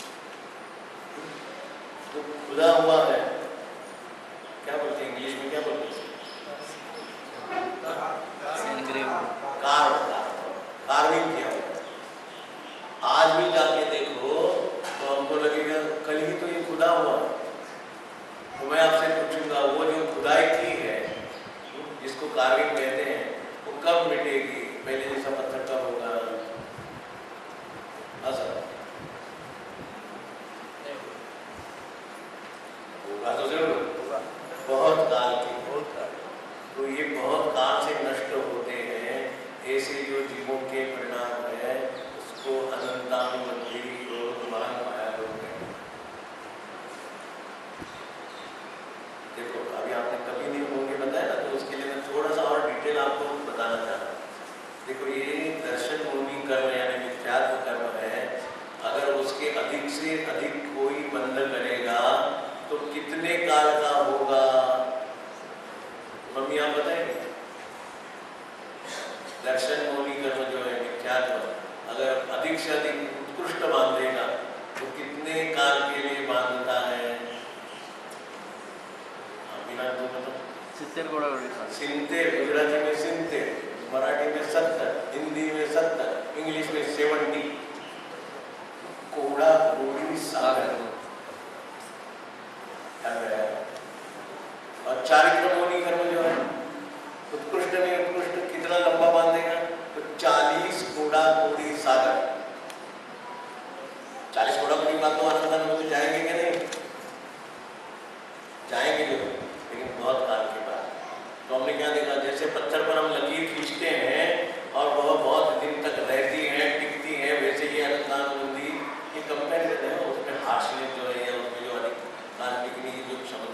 तो खुदा हुआ है, क्या बोलते हैं इंग्लिश में, क्या बोलते हैं? कार कार्विंग किया। आज भी जाके देखो तो हमको लगेगा कल ही तो ये खुदा हुआ। तो मैं आपसे पूछूंगा, वो जो खुदाई की है, जिसको कार्विंग कहते हैं, वो कब मिटेगी? पहले जैसा पत्थर कब होगा? हाँ सर, होगा तो जरूर, बहुत काल की, बहुत काल। तो ये बहुत काल से नष्ट होते हैं, ऐसे जो जीवों के परिणाम है, उसको अनंतानुबंधी क्रोध मान माया लोभ है। देखो, अभी आपने कभी नहीं होंगे बताया ना, तो उसके लिए मैं थोड़ा सा और डिटेल आपको बताना चाहता हूँ। देखो, ये दर्शन भूमि कर्म यानी मिथ्यात्व कर्म है, अगर उसके अधिक से अधिक कोई बंध करेगा तो कितने काल का होगा? मम्मी आप बताएंगे? दर्शन मौनी कर्म जो है मिथ्यात्व, अगर अधिक से अधिक उत्कृष्ट बांधेगा तो कितने काल के लिए बांधता है? बिना तो मतलब सित्तेर कोड़ा सिंतेर, गुजराती में सिंतेर, मराठी में सत्तर, हिंदी में सत्तर, इंग्लिश में सेवेंटी कोड़ा कोड़ी सागर। और चारित्र मौनी कर्म जो है उत्कृष्ट नहीं उत्कृष्ट कितना लंबा बांधेगा? तो चालीस कोड़ा कोड़ी सागर। चालीस कोड़ा कोड़ी बात तो आनंद में तो जाएंगे कि नहीं? जाएंगे जो, लेकिन बहुत काल के बाद। तो हमने क्या देखा, जैसे पत्थर पर हम लकीर खींचते हैं और वह बहुत दिन तक रहती है, टिकती है, वैसे ही अनंतानुबंधी ये कंपेरिजन है, उसमें हार्शनेस जो है, उसमें जो अधिक काल टिकने की जो क्षमता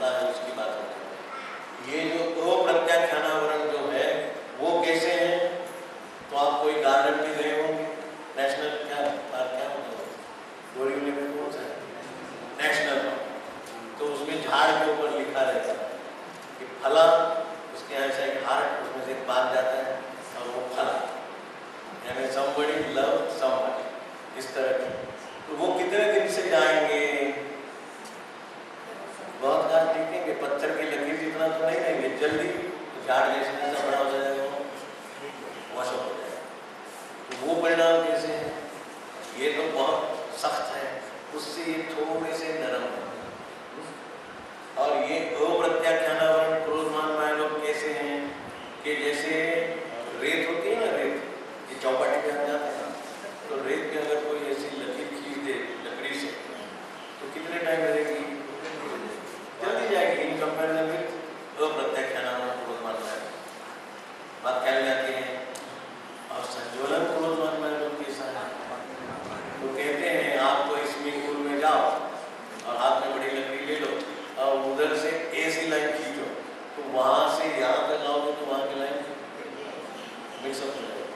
जल्दी झाड़ जैसे जैसा बड़ा हो जाएगा वो वॉश हो जाएगा। तो वो परिणाम कैसे है? ये तो बहुत सख्त है, उससे ये थोड़े से नरम है। और ये अप्रत्याख्यानावरण क्रोधमान माया लोग कैसे हैं कि जैसे रेत होती है ना, रेत ये चौपाटी पे हम जाते हैं, तो रेत में अगर कोई ऐसी लकीर खींच दे लकड़ी से तो कितने टाइम लगेगी? जल्दी जाएगी। इन कंपेरिजन विद अप्रत्याख्यानावरण क्रोधमान माया बात क्या जाती है। और संज्वलन क्रोधमान माया लोग कैसा है? तो कहते हैं आप तो स्विमिंग पूल में जाओ और हाथ में बड़ी लकड़ी ले लो और उधर से ऐसी लाइन खींचो तो वहां से यहाँ तक आओगे तो वहां की लाइन मिक्सअप हो जाएगी।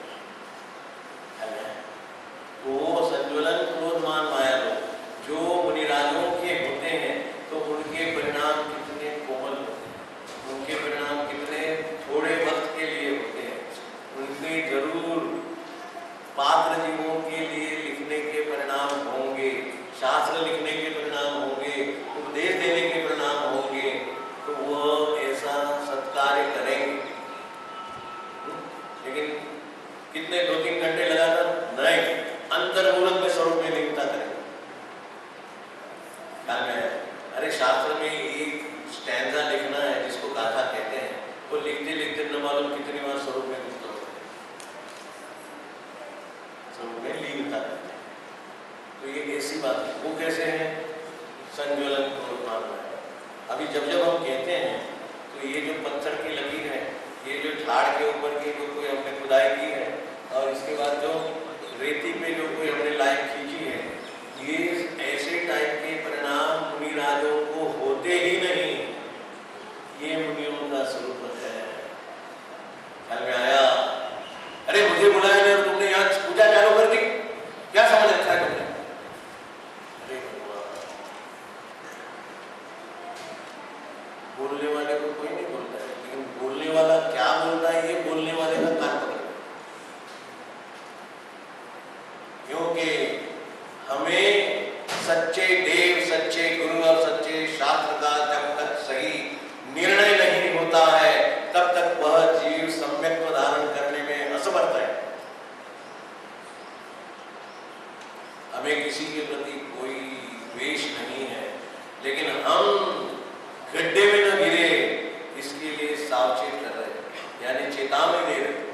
तो वो संज्वलन क्रोधमान माया लोग जो मुनिराजों के होते हैं तो उनके परिणाम कितने कोमल होते हैं, उनके परिणाम कितने थोड़े वक्त के लिए होते हैं। उनके जरूर पात्र जीवों के लिए लिखने के परिणाम होंगे, शास्त्र लिखने के परिणाम होंगे, उपदेश देने के परिणाम होंगे, तो वह ऐसा सत्कार्य करेंगे। लेकिन कितने दो तीन घंटे लगाकर नहीं, अंतर्मूलक में स्वरूप में लीनता करेंगे। अरे शास्त्र में एक स्टैंजा लिखना है जिसको गाथा कहते हैं, वो लिखते लिखते न मालूम कितनी बार स्वरूप में लिखते होते हैं, स्वरूप में लीनता करते हैं। तो ये ऐसी बात है। वो कैसे है? संज्वलन क्रोधमान माया। अभी जब जब हम कहते हैं तो ये जो पत्थर की लकीर है, ये जो झाड़ के ऊपर की जो कोई हमने खुदाई की है और इसके बाद जो रेती पे जो कोई हमने लाइन खींची है, ये ऐसे टाइप के परिणाम मुनिराजों को होते ही नहीं। ये मुनियों का स्वरूप है। ख्याल में आया? अरे मुझे बुलाया नहीं और तुमने यहाँ पूजा चालू कर दी, क्या समझ रखा है तुमने? अरे बोलने वाले को कोई नहीं बोलता है, लेकिन बोलने वाला क्या बोलता है ये बोलने वाले का कान पकड़। क्योंकि हमें सच्चे देव, सच्चे गुरु और सच्चे शास्त्र का जब तक सही निर्णय नहीं होता है तब तक वह जीव सम्यक्त्व धारण करने में असमर्थ है। हमें किसी के प्रति कोई द्वेष नहीं है, लेकिन हम गड्ढे में न गिरे इसके लिए सावचेत कर रहे हैं, यानी चेतावनी दे रहे।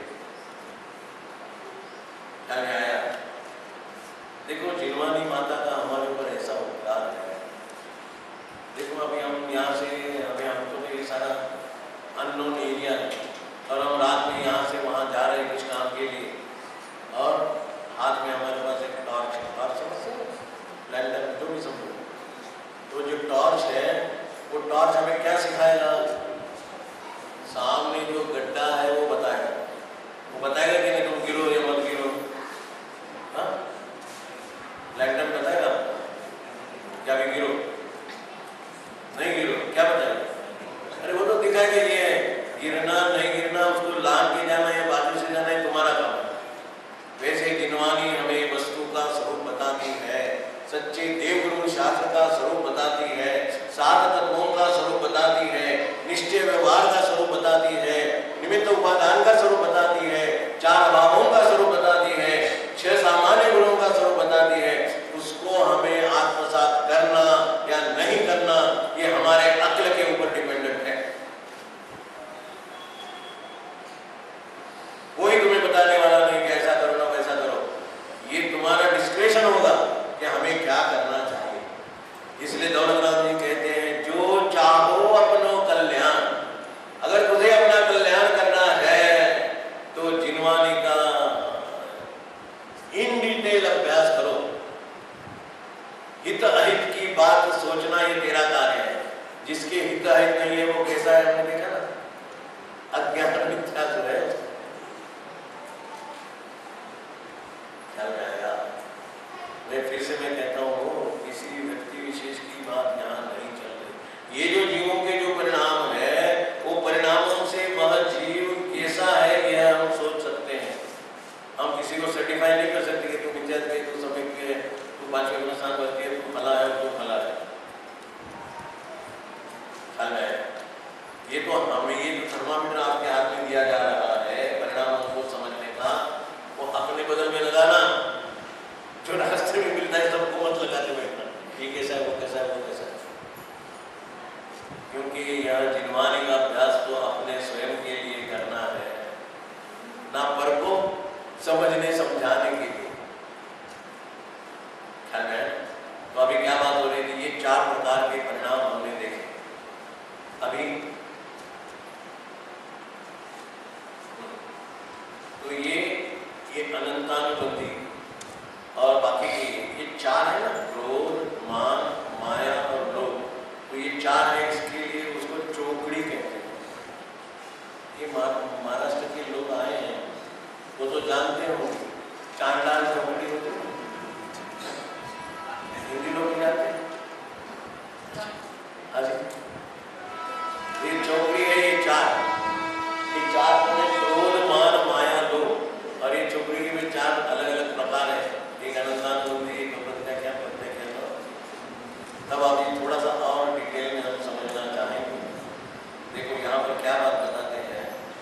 क्या आया? देखो जिनवानी माता का हमारे ऊपर ऐसा उपकार है। देखो अभी हम यहाँ से अभी हमको तो ये सारा अननोन एरिया है और हम रात में यहाँ से वहाँ जा रहे हैं कुछ काम के लिए, और हाथ में हमारे पास एक टॉर्च है, टॉर्च है लैंडर जो भी समझो। तो जो टॉर्च है वो टॉर्च हमें क्या सिखाएगा? सामने जो गड्ढा है वो बताएगा। वो बताएगा कि नहीं तुम गिरो या मत गिरो? हाँ, लैंडर बताएगा क्या भी गिरो नहीं गिरो, क्या बताएगा? अरे वो तो दिखाएगा ये है गिरना नहीं गिरना, उसको लान के जाना या बाजू से जाना है तुम्हारा काम है। वैसे जिनवानी हमें वस्तु का स्वरूप बताती है, सच्चे देवगुरु शास्त्र का स्वरूप बताती है, सात तत्वों का स्वरूप बताती है, निश्चय व्यवहार का स्वरूप बताती है, निमित्त उपादान का स्वरूप बताती है, चार अभावों का स्वरूप बताती है, छह सामान्य गुणों का स्वरूप बताती है। उसको हमें आत्मसात करना या नहीं करना ये हमारे अक्ल के ऊपर डिपेंडेंट है। कोई तुम्हें बताने वाला नहीं कि ऐसा करो ना वैसा करो, ये तुम्हारा डिस्क्रेशन होगा कि हमें क्या करना चाहिए। इसलिए दौलत राम जी कहते हैं जो चाहो अपनो कल्याण, अगर तुझे अपना कल्याण करना है तो जिनवानी का इन डिटेल अभ्यास करो। हित अहित की बात सोचना ये तेरा कार्य है। जिसके हित अहित नहीं है वो कैसा है हमने देखा ना, अज्ञान मिथ्यासुर है। ख्याल में आएगा? मैं फिर से मैं कहता हूँ किसी व्यक्ति विशेष की बात यहाँ नहीं चल रही। ये जो जीवों के जो परिणाम है वो परिणामों से वह जीव कैसा है यह हम सोच सकते हैं। हम किसी को सर्टिफाई नहीं कर सकते कि तू मिथ्या है, तू समय के, तू पांचवें गुणस्थान बचती है, तू फला है, तू फला है। ख्याल है? ये तो हमें ये क्योंकि यह जिनवानी का अभ्यास तो अपने स्वयं के लिए करना है, ना पर को समझने समझाने के लिए। ख्याल में तो अभी क्या बात हो रही थी, ये चार प्रकार के परिणाम हमने देखे। अभी तो ये ये अनंतानुबंधी और बाकी के ये चार है ना, क्रोध, मान, माया और लोभ, तो ये चार है, इसके लिए उसको चौकड़ी कहते हैं। ये महाराष्ट्र के लोग आए हैं, वो तो जानते हो चांडाल चौकड़ी होती है, हिंदी लोग भी जानते हैं। हाँ जी, ये चौकड़ी है, ये चार ये चार क्रोध, मान, माया, लोभ, और ये चौकड़ी में चार अलग अलग प्रकार है। एक अनंतानुबंधी, एक अप्रत्याख्यान, प्रत्याख्यान। तब आप ये थोड़ा सा और डिटेल में हम समझना चाहेंगे। देखो यहाँ पर क्या बात बताते हैं,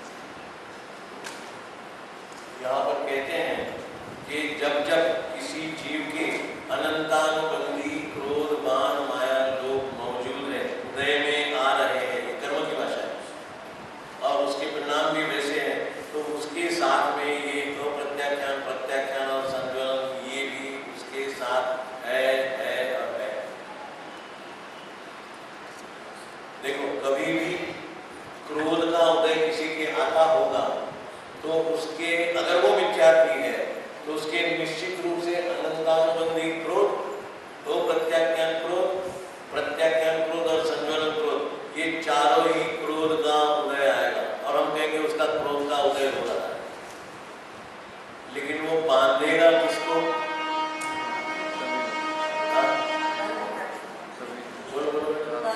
यहाँ पर कहते हैं कि जब जब किसी जीव के अनंतानुबंधी क्रोध, मान, माया, लोभ मौजूद है, हृदय में आ रहे हैं, ये कर्म की भाषा है, और उसके परिणाम भी वैसे हैं, तो उसके साथ में ये अप्रत्याख्यान, प्रत्याख्यान और संज्वलन, ये भी उसके साथ है है और है। देखो कभी भी क्रोध का उदय किसी के आता होगा तो उसके, अगर वो मिथ्यात्वी है तो उसके निश्चित रूप से अनंतानुबंधी क्रोध, अप्रत्याख्यान क्रोध, प्रत्याख्यान क्रोध और संज्वलन क्रोध, ये चारों ही क्रोध का उदय आएगा, और हम कहेंगे उसका क्रोध का उदय हो रहा है। लेकिन वो बांधेगा किसको? बोलो बोलो।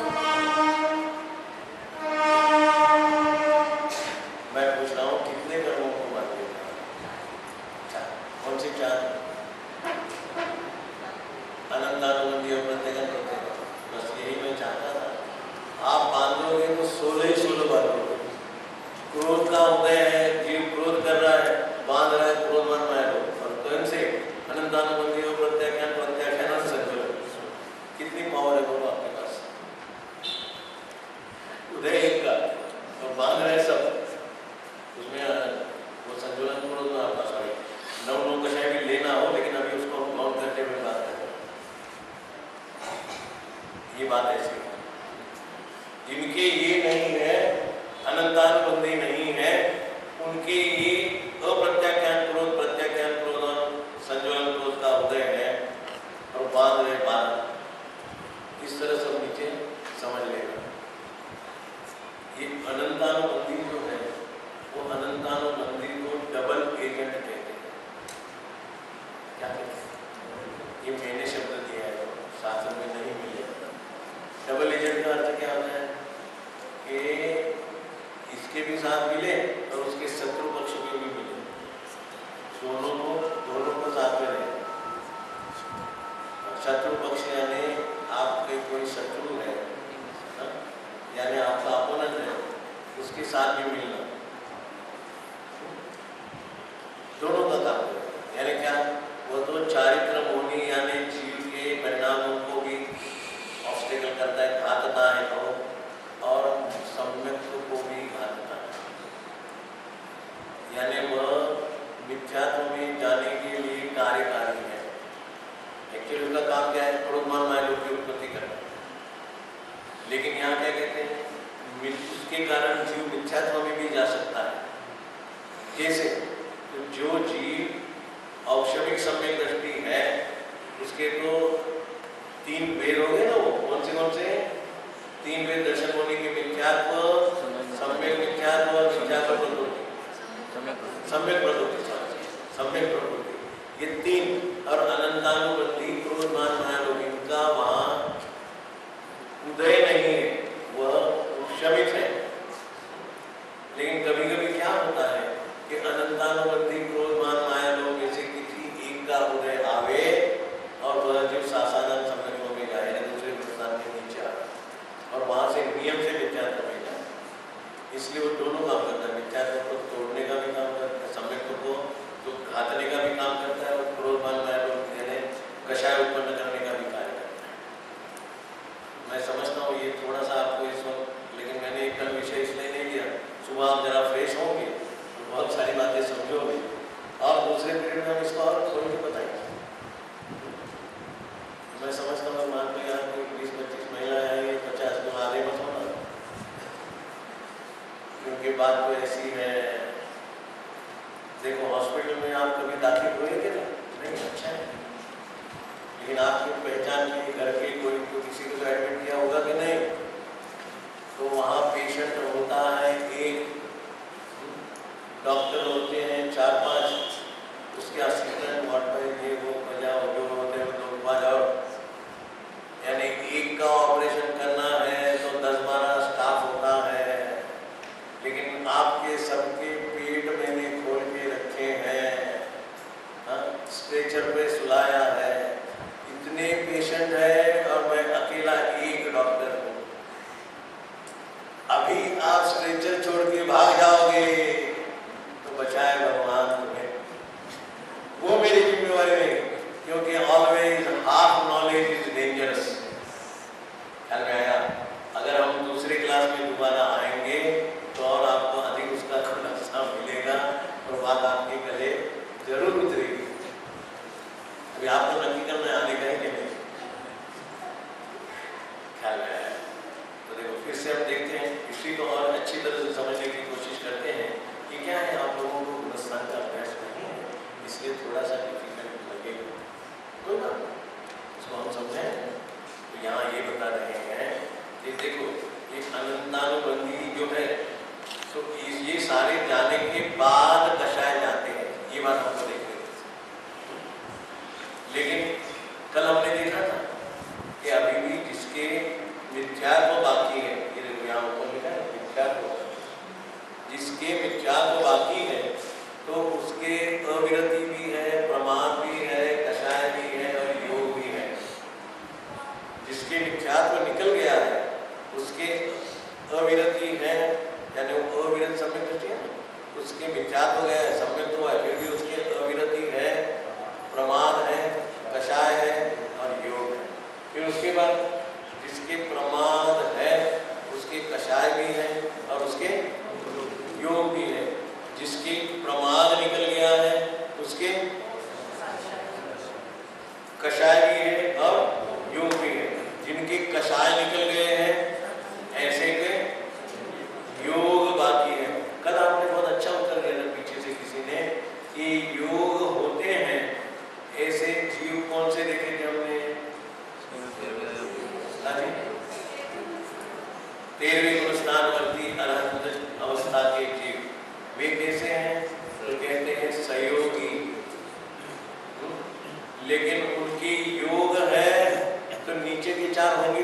मैं पूछ रहा हूँ कितने कर्मों को बांधेगा? अच्छा, कौन सी चार? अनंतानुबंधी और प्रत्याख्यान करते हैं, बस यही मैं चाहता था। आप बांधोगे तो सोलह ही सोलह बांधोगे। क्रोध का उदय है, जीव क्रोध कर रहा है, बांध रहा है, क्रोध मान माया लोभ, और स्वयं से अनंतानुबंधी और प्रत्याख्यान, प्रत्याख्यान और संज्वलन। कितनी पावर है बोलो आपके पास? उदय एक का और बांध रहे सब, उसमें वो संज्वलन क्रोध में आपका सॉरी नव नौ कषाय भी लेना हो, लेकिन अभी उसको हम काउंट करते हुए बात करें। ये बात ऐसी है, इनके ये नहीं है, अनंतानुबंधी नहीं है, उनके ये अप्रत्याख्यान क्रोध, प्रत्याख्यान क्रोध और संज्वलन क्रोध का उदय है, और बांध रहे बांध। इस तरह सब नीचे समझ लेगा। ये अनंतानुबंधी जो है वो अनंतानुबंधी को डबल एजेंट कहते हैं। क्या कहते हैं? ये मैंने शब्द दिया है, शास्त्र में नहीं मिले। डबल एजेंट का अर्थ क्या होता है कि इसके भी साथ मिले और उसके शत्रु पक्ष में भी मिले, दोनों को दोनों को साथ में रहे। शत्रु पक्ष यानी आपके कोई शत्रु है, यानी आपका अपोनेंट है, उसके साथ भी मिलना, दोनों का काम है। यानी क्या? वो तो चारित्र मोहनी यानी जीव के परिणामों को भी ऑब्स्टेकल करता है, घातता है, और सम्यक्त्व को भी घातता है। यानी वह मिथ्यात्व में जाने के लिए कार्यकारी है। एक्चुअली उसका काम क्या है? क्रोध मान माया लोभ की उत्पत्ति करना। लेकिन यहाँ क्या कहते हैं? उसके कारण जीव मिथ्यात्व में भी जा सकता है। कैसे? तो जो जीव औक्षणिक सम्यक दृष्टि है, उसके तो तीन भेद हो गए ना, वो कौन से कौन से? तीन भेद दर्शन होने के, मिथ्यात्व, सम्यक मिथ्यात्व और मिथ्यात्व प्रवृत्ति, सम्यक प्रवृत्ति, सम्यक प्रवृत्ति, ये तीन। और अनंतानुबंधी क्रोध मान माया लोभ, इनका वहाँ उदय नहीं है, वह शमित है। लेकिन कभी कभी क्या होता है कि अनंतानुबंधी क्रोध मान माया लोभ में से किसी एक का उदय आवे और वह जो सासानंद सम्यक्त्व में जाए, दूसरे प्रस्थान के नीचे आवे और वहां से नियम से मिथ्यात्व में जाए। इसलिए वो दोनों काम करता है, मिथ्यात्व को तोड़ने का भी काम करता है, सम्यक्त्व को तो घातने का भी काम करता है, और क्रोध मान माया लोभ यानी कषाय उत्पन्न करने का भी कार्य करता है। मैं समझता हूँ ये थोड़ा सा आपको इस कल विषय इसलिए नहीं लिया, सुबह आप जरा फ्रेश होंगे तो बहुत सारी बातें समझोगे और दूसरे पीरियड में हम इसको और खोल के बताएंगे। मैं समझता हूँ मान लो यहाँ कोई बीस पच्चीस महिलाएं आएंगे, पचास को आधे मत होना, क्योंकि बात तो ऐसी है। देखो हॉस्पिटल में आप कभी दाखिल हुए कि नहीं? अच्छा है, लेकिन आपकी पहचान की घर के कोई को किसी को एडमिट किया होगा कि नहीं? तो वहाँ पेशेंट होता है एक, डॉक्टर होते हैं चार पांच, उसके असिस्टेंट वार्ड में ये वो बजाओ जो होते हैं लोग बजाओ, यानी एक का ऑपरेशन करना है तो दस बारह स्टाफ होता है। लेकिन आपके सबके पेट मैंने खोल के रखे हैं, स्ट्रेचर पे सुलाया है, इतने पेशेंट है और मैं अकेला एक डॉक्टर हूँ। अभी आप स्ट्रेचर छोड़ के भाग जाओगे तो बचाए भगवान तुम्हें, वो मेरी जिम्मेवारी नहीं, क्योंकि always half knowledge is dangerous. ख्याल में आया? अगर हम दूसरे क्लास में दोबारा आएंगे तो और आपको अधिक उसका खुलासा मिलेगा और बात आपके गले जरूर उतरेगी। अभी आपको नक्की करना आने का है कि नहीं? ख्याल में आया? तो देखो फिर से हम देखते हैं, हिस्ट्री को और अच्छी तरह से समझने की कोशिश करते हैं कि क्या है। आप लोगों को गुणस्थान का अभ्यास नहीं है, इसलिए थोड़ा सा डिफिकल्ट लगेगा, कोई बात नहीं, इसको हम समझें। तो यहाँ ये बता रहे हैं कि देखो ये अनंतानुबंधी जो है, तो ये सारे जाने के बाद दशाएं जाते हैं, ये बात हमको देख रहे थे। लेकिन कल हमने देखा था कि अभी भी जिसके मिथ्यात्व बाकी है, ये देखो यहाँ ऊपर लिखा है मिथ्यात्व, जिसके मिथ्यात्व बाकी है तो उसके अविरति भी है, प्रमाद भी है, कषाय भी है और योग भी है। जिसके मिथ्यात्व निकल गया है उसके अविरति है, यानी वो अविरत सम्यक दृष्टि है, उसके मिथ्यात्व गया है, सम्यक हुआ है, फिर भी उसके अविरति है, प्रमाद है, कषाय है और योग है। फिर उसके बाद जिसके प्रमाद है उसके कषाय भी है और उसके योग भी है। जिसकी प्रमाद निकल गया है उसके कषाय भी है और योग भी है। जिनके कषाय निकल गए हैं ऐसे के योग बाकी है। कल आपने बहुत अच्छा उत्तर दिया था पीछे से किसी ने कि योग होते हैं ऐसे जीव कौन से देखे थे हमने? तेरहवें गुणस्थानवर्ती अरहंत अवस्था के जीव, वे कैसे हैं? तो कहते हैं सहयोगी, लेकिन उनकी योग है तो नीचे के चार होंगे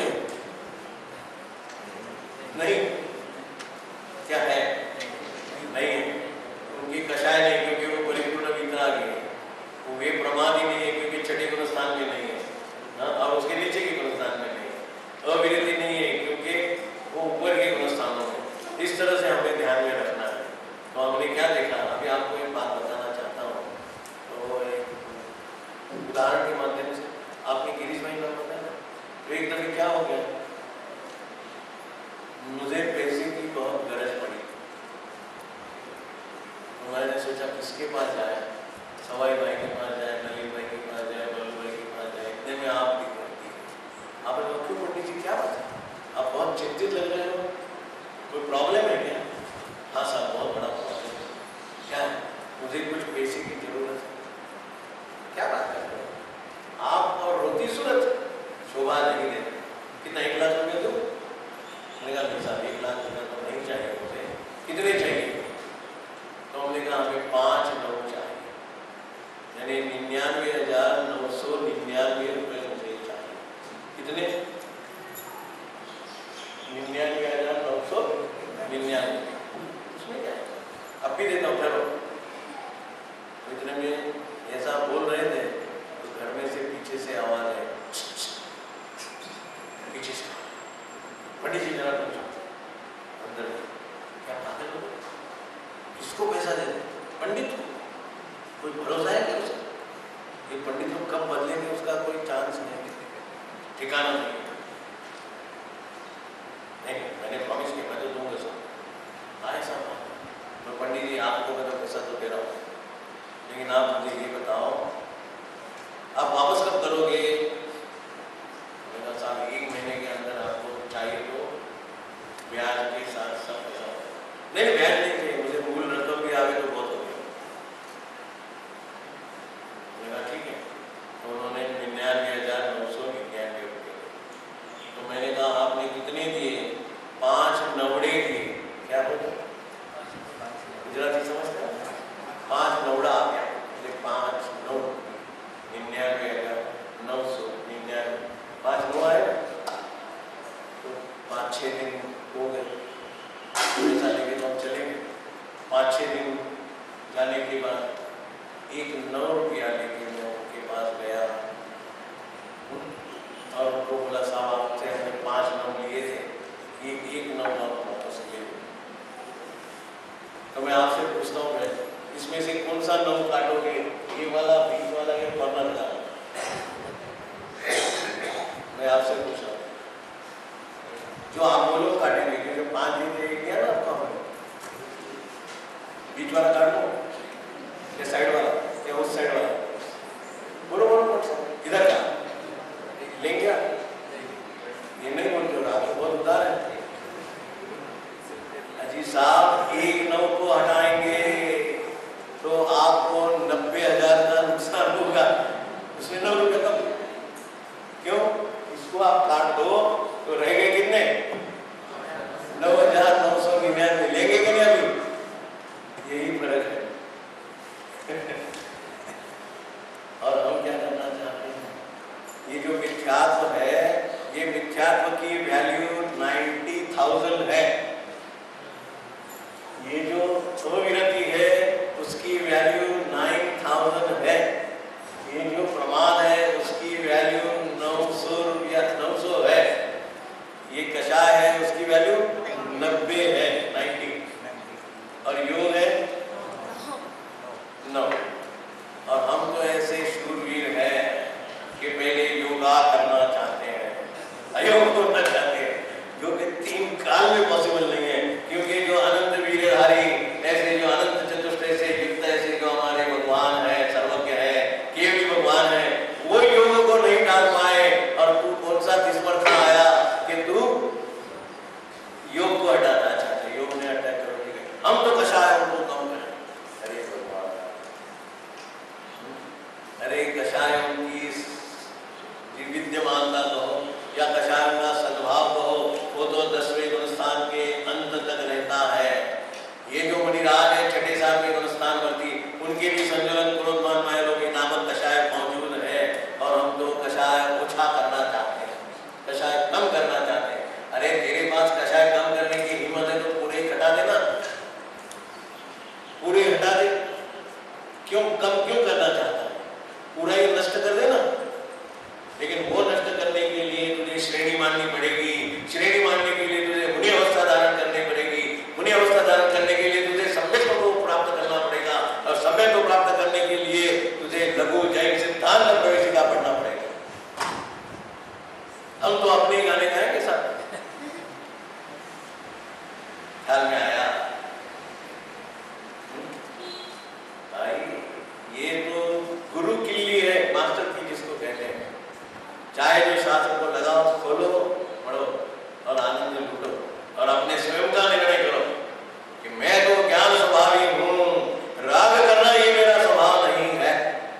नहीं, क्या है? नहीं, उनकी कषाय नहीं क्योंकि वो परिपूर्ण वितरागी है, वो वे प्रमाद ही नहीं है क्योंकि छठे गुणस्थान में नहीं है, हाँ, और उसके नीचे के गुणस्थान में नहीं है, अविरति नहीं है क्योंकि वो ऊपर के गुणस्थानों में। इस तरह से हमें ध्यान में रखना है। तो हमने क्या देखा, अभी आपको एक बात बताना चाहता हूँ, तो एक उदाहरण के माध्यम से। आपने गिरीश भाई नाम बताया, तो एक दफे क्या हो गया, मुझे पैसे की बहुत गरज पड़ी, तो मैंने सोचा किसके पास जाए, सवाई भाई के पास जाए, नलिन भाई के पास जाए, बल्लू भाई के पास जाए, इतने में आप दिख रही है। आपने कहा क्यों पंडित जी क्या बात है, आप बहुत चिंतित लग रहे हो, कोई प्रॉब्लम है क्या? हाँ साहब बहुत बड़ा प्रॉब्लम है। क्या है? मुझे कुछ पैसे की जरूरत है। क्या बात कर रहे हो आप, और रोती सूरत, शोभा नहीं देते, कितना एक लाख रुपये दो? मैंने कहा नहीं साहब एक लाख रुपये तो नहीं चाहिए मुझे, कितने चाहिए? तो हमने कहा हमें पाँच नौ चाहिए, यानी निन्यानवे हजार नौ सौ निन्यानवे रुपये मुझे चाहिए। कितने? निन्यानवे हजार नौ सौ निन्यानवे। उसमें क्या है, अब भी देता हूँ चलो। इतने में ऐसा बोल रहे थे तो घर में से पीछे से आवाज है, पीछे से पंडित जी जरा पूछो अंदर, क्या बात है, किसको पैसा दे दे? पंडित को? कोई भरोसा है क्या उसका? ये पंडित लोग कब बदलेंगे उसका कोई चांस नहीं, ठिकाना नहीं। नहीं मैंने प्रॉमिस किया, मैं तो जी आपको मैं तो पैसा तो दे रहा हूँ, लेकिन आप मुझे ये बताओ आप वापस कब करोगे? मेरा साल एक महीने के अंदर आपको चाहिए तो ब्याज के साथ सब पैसा। नहीं ब्याज नहीं चाहिए मुझे, मूल रकम भी आगे तो बहुत हो गया। मेरा ठीक है, तो उन्होंने निन्यानवे हजार नौ सौ निन्यानवे रुपये। तो मैंने कहा आपने कितने दिए? पांच नवड़े दिए। क्या बोले? गुजराती समझते हैं? पांच नवड़ा आ गया, पांच नौ निन्यानवे हजार नौ सौ निन्यानवे, पांच नौ आए तो पाँच छः दिन हो गए। पैसा लेके तो हम चले गए। पाँच छः दिन जाने के बाद एक नौ रुपया लेके मैं उनके पास गया और उनको बोला साहब आपसे हमने पाँच नौ लिए थे, ये एक नौ आप वापस ले लो। तो मैं आपसे पूछता हूँ मैं इसमें से कौन सा नौ काटोगे? ये वाला, बीच वाला या कॉर्नर का? मैं आपसे पूछ रहा हूँ जो आप बोलो काटेंगे, क्योंकि पांच दिन दे दिया ना आपको हमने। बीच वाला काट लो या साइड वाला या उस साइड वाला? बोलो बोलो कौन सा? इधर का लेंगे आप? ये नहीं बोलते हो, आप तो बहुत उदार है। अजी साहब एक नौ को हटाएंगे तो आपको नब्बे हजार का नुकसान होगा, उसमें नौ रुपये कम। क्यों? इसको आप काट दो तो रह गए कितने? नौ हजार नौ सौ निन्यानवे। लेंगे कि नहीं अभी? यही फर्क है। और हम क्या करना चाहते हैं? ये जो मिथ्यात्व है, ये मिथ्यात्व की वैल्यू नाइन्टी थाउजेंड है। ये जो स्वविरति है उसकी वैल्यू नाइन थाउजेंड है। ये जो प्रमाण है उसकी वैल्यू नौ सौ रुपया नौ सौ है। ये कषाय है उसकी वैल्यू नब्बे है, नाइन्टी। और योग है नौ। और हम तो ऐसे शूरवीर हैं कि पहले योगा करना चाहते हैं, अयोग होना चाहते हैं, जो कि तीन काल में पॉसिबल नहीं है। क्योंकि जो अनंत वीरधारी, ऐसे जो अनंत चतुष्टय से युक्त ऐसे जो हमारे भगवान है, सर्वज्ञ है, केवल भगवान है, वो योग को नहीं डाल पाए। और तू कौन सा किस्मत का आया कि तू योग को हटाना चाहते? योग ने हटा करोगे, हम तो कषाय उनको कम करें। अरे भगवान, अरे कषायों की विद्यमानता कहो या कषायों का सद्भाव कहो, वो तो दसवें गुणस्थान के अंत तक रहता है। ये जो मणिराज है छठे साल के गुणस्थान वर्ती, उनके भी संजुलन क्रोध मान माया लोग नामक कषाय मौजूद है। और हम तो कषाय ओछा करना चाहते हैं, कषाय कम करना चाहते हैं। अरे तेरे पास कषाय कम करने की हिम्मत है तो पूरे ही हटा देना, पूरे हटा दे। क्यों कम क्यों करना चाहता है? पूरा ही नष्ट कर देना। लेकिन वो नष्ट करने के लिए तुझे श्रेणी माननी पड़ेगी। श्रेणी मानने के लिए तुझे मुनि अवस्था धारण करनी पड़ेगी। मुनि अवस्था धारण करने के लिए तुझे सम्यक को प्राप्त करना पड़ेगा। और सम्यक को प्राप्त करने के लिए तुझे लघु जैन सिद्धांत और प्रवेशिका पढ़ना पड़ेगा। हम तो अपने गाने गाएंगे सब। ख्याल में आया भाई? ये तो गुरु किल्ली है, मास्टर की जिसको कहते हैं। चाहे जो शास्त्र को लगाओ, खोलो, पढ़ो और आनंद लूटो और अपने स्वयं का निर्णय करो कि मैं तो ज्ञान स्वभावी हूं, राग करना ये मेरा स्वभाव नहीं है।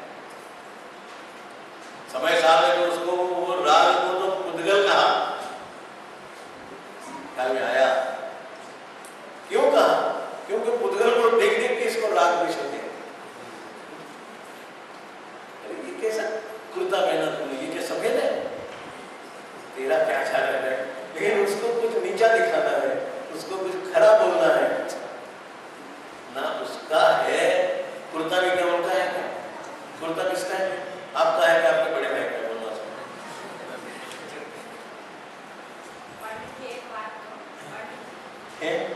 समय साहब ने तो उसको वो राग को तो पुद्गल कहा। ख्याल में आया? क्यों कहा? क्योंकि पुद्गल को देख देख के इसको राग पेश होते हैं। ये कैसा कुर्ता पहना तुमने, ये क्या सफेद है? तेरा क्या ख्याल है? लेकिन उसको कुछ नीचा दिखाना है, उसको कुछ खराब बोलना है ना। उसका है कुर्ता भी क्या उनका है? क्या कुर्ता किसका है? आपका है क्या आपके बड़े भाई का? बोलना है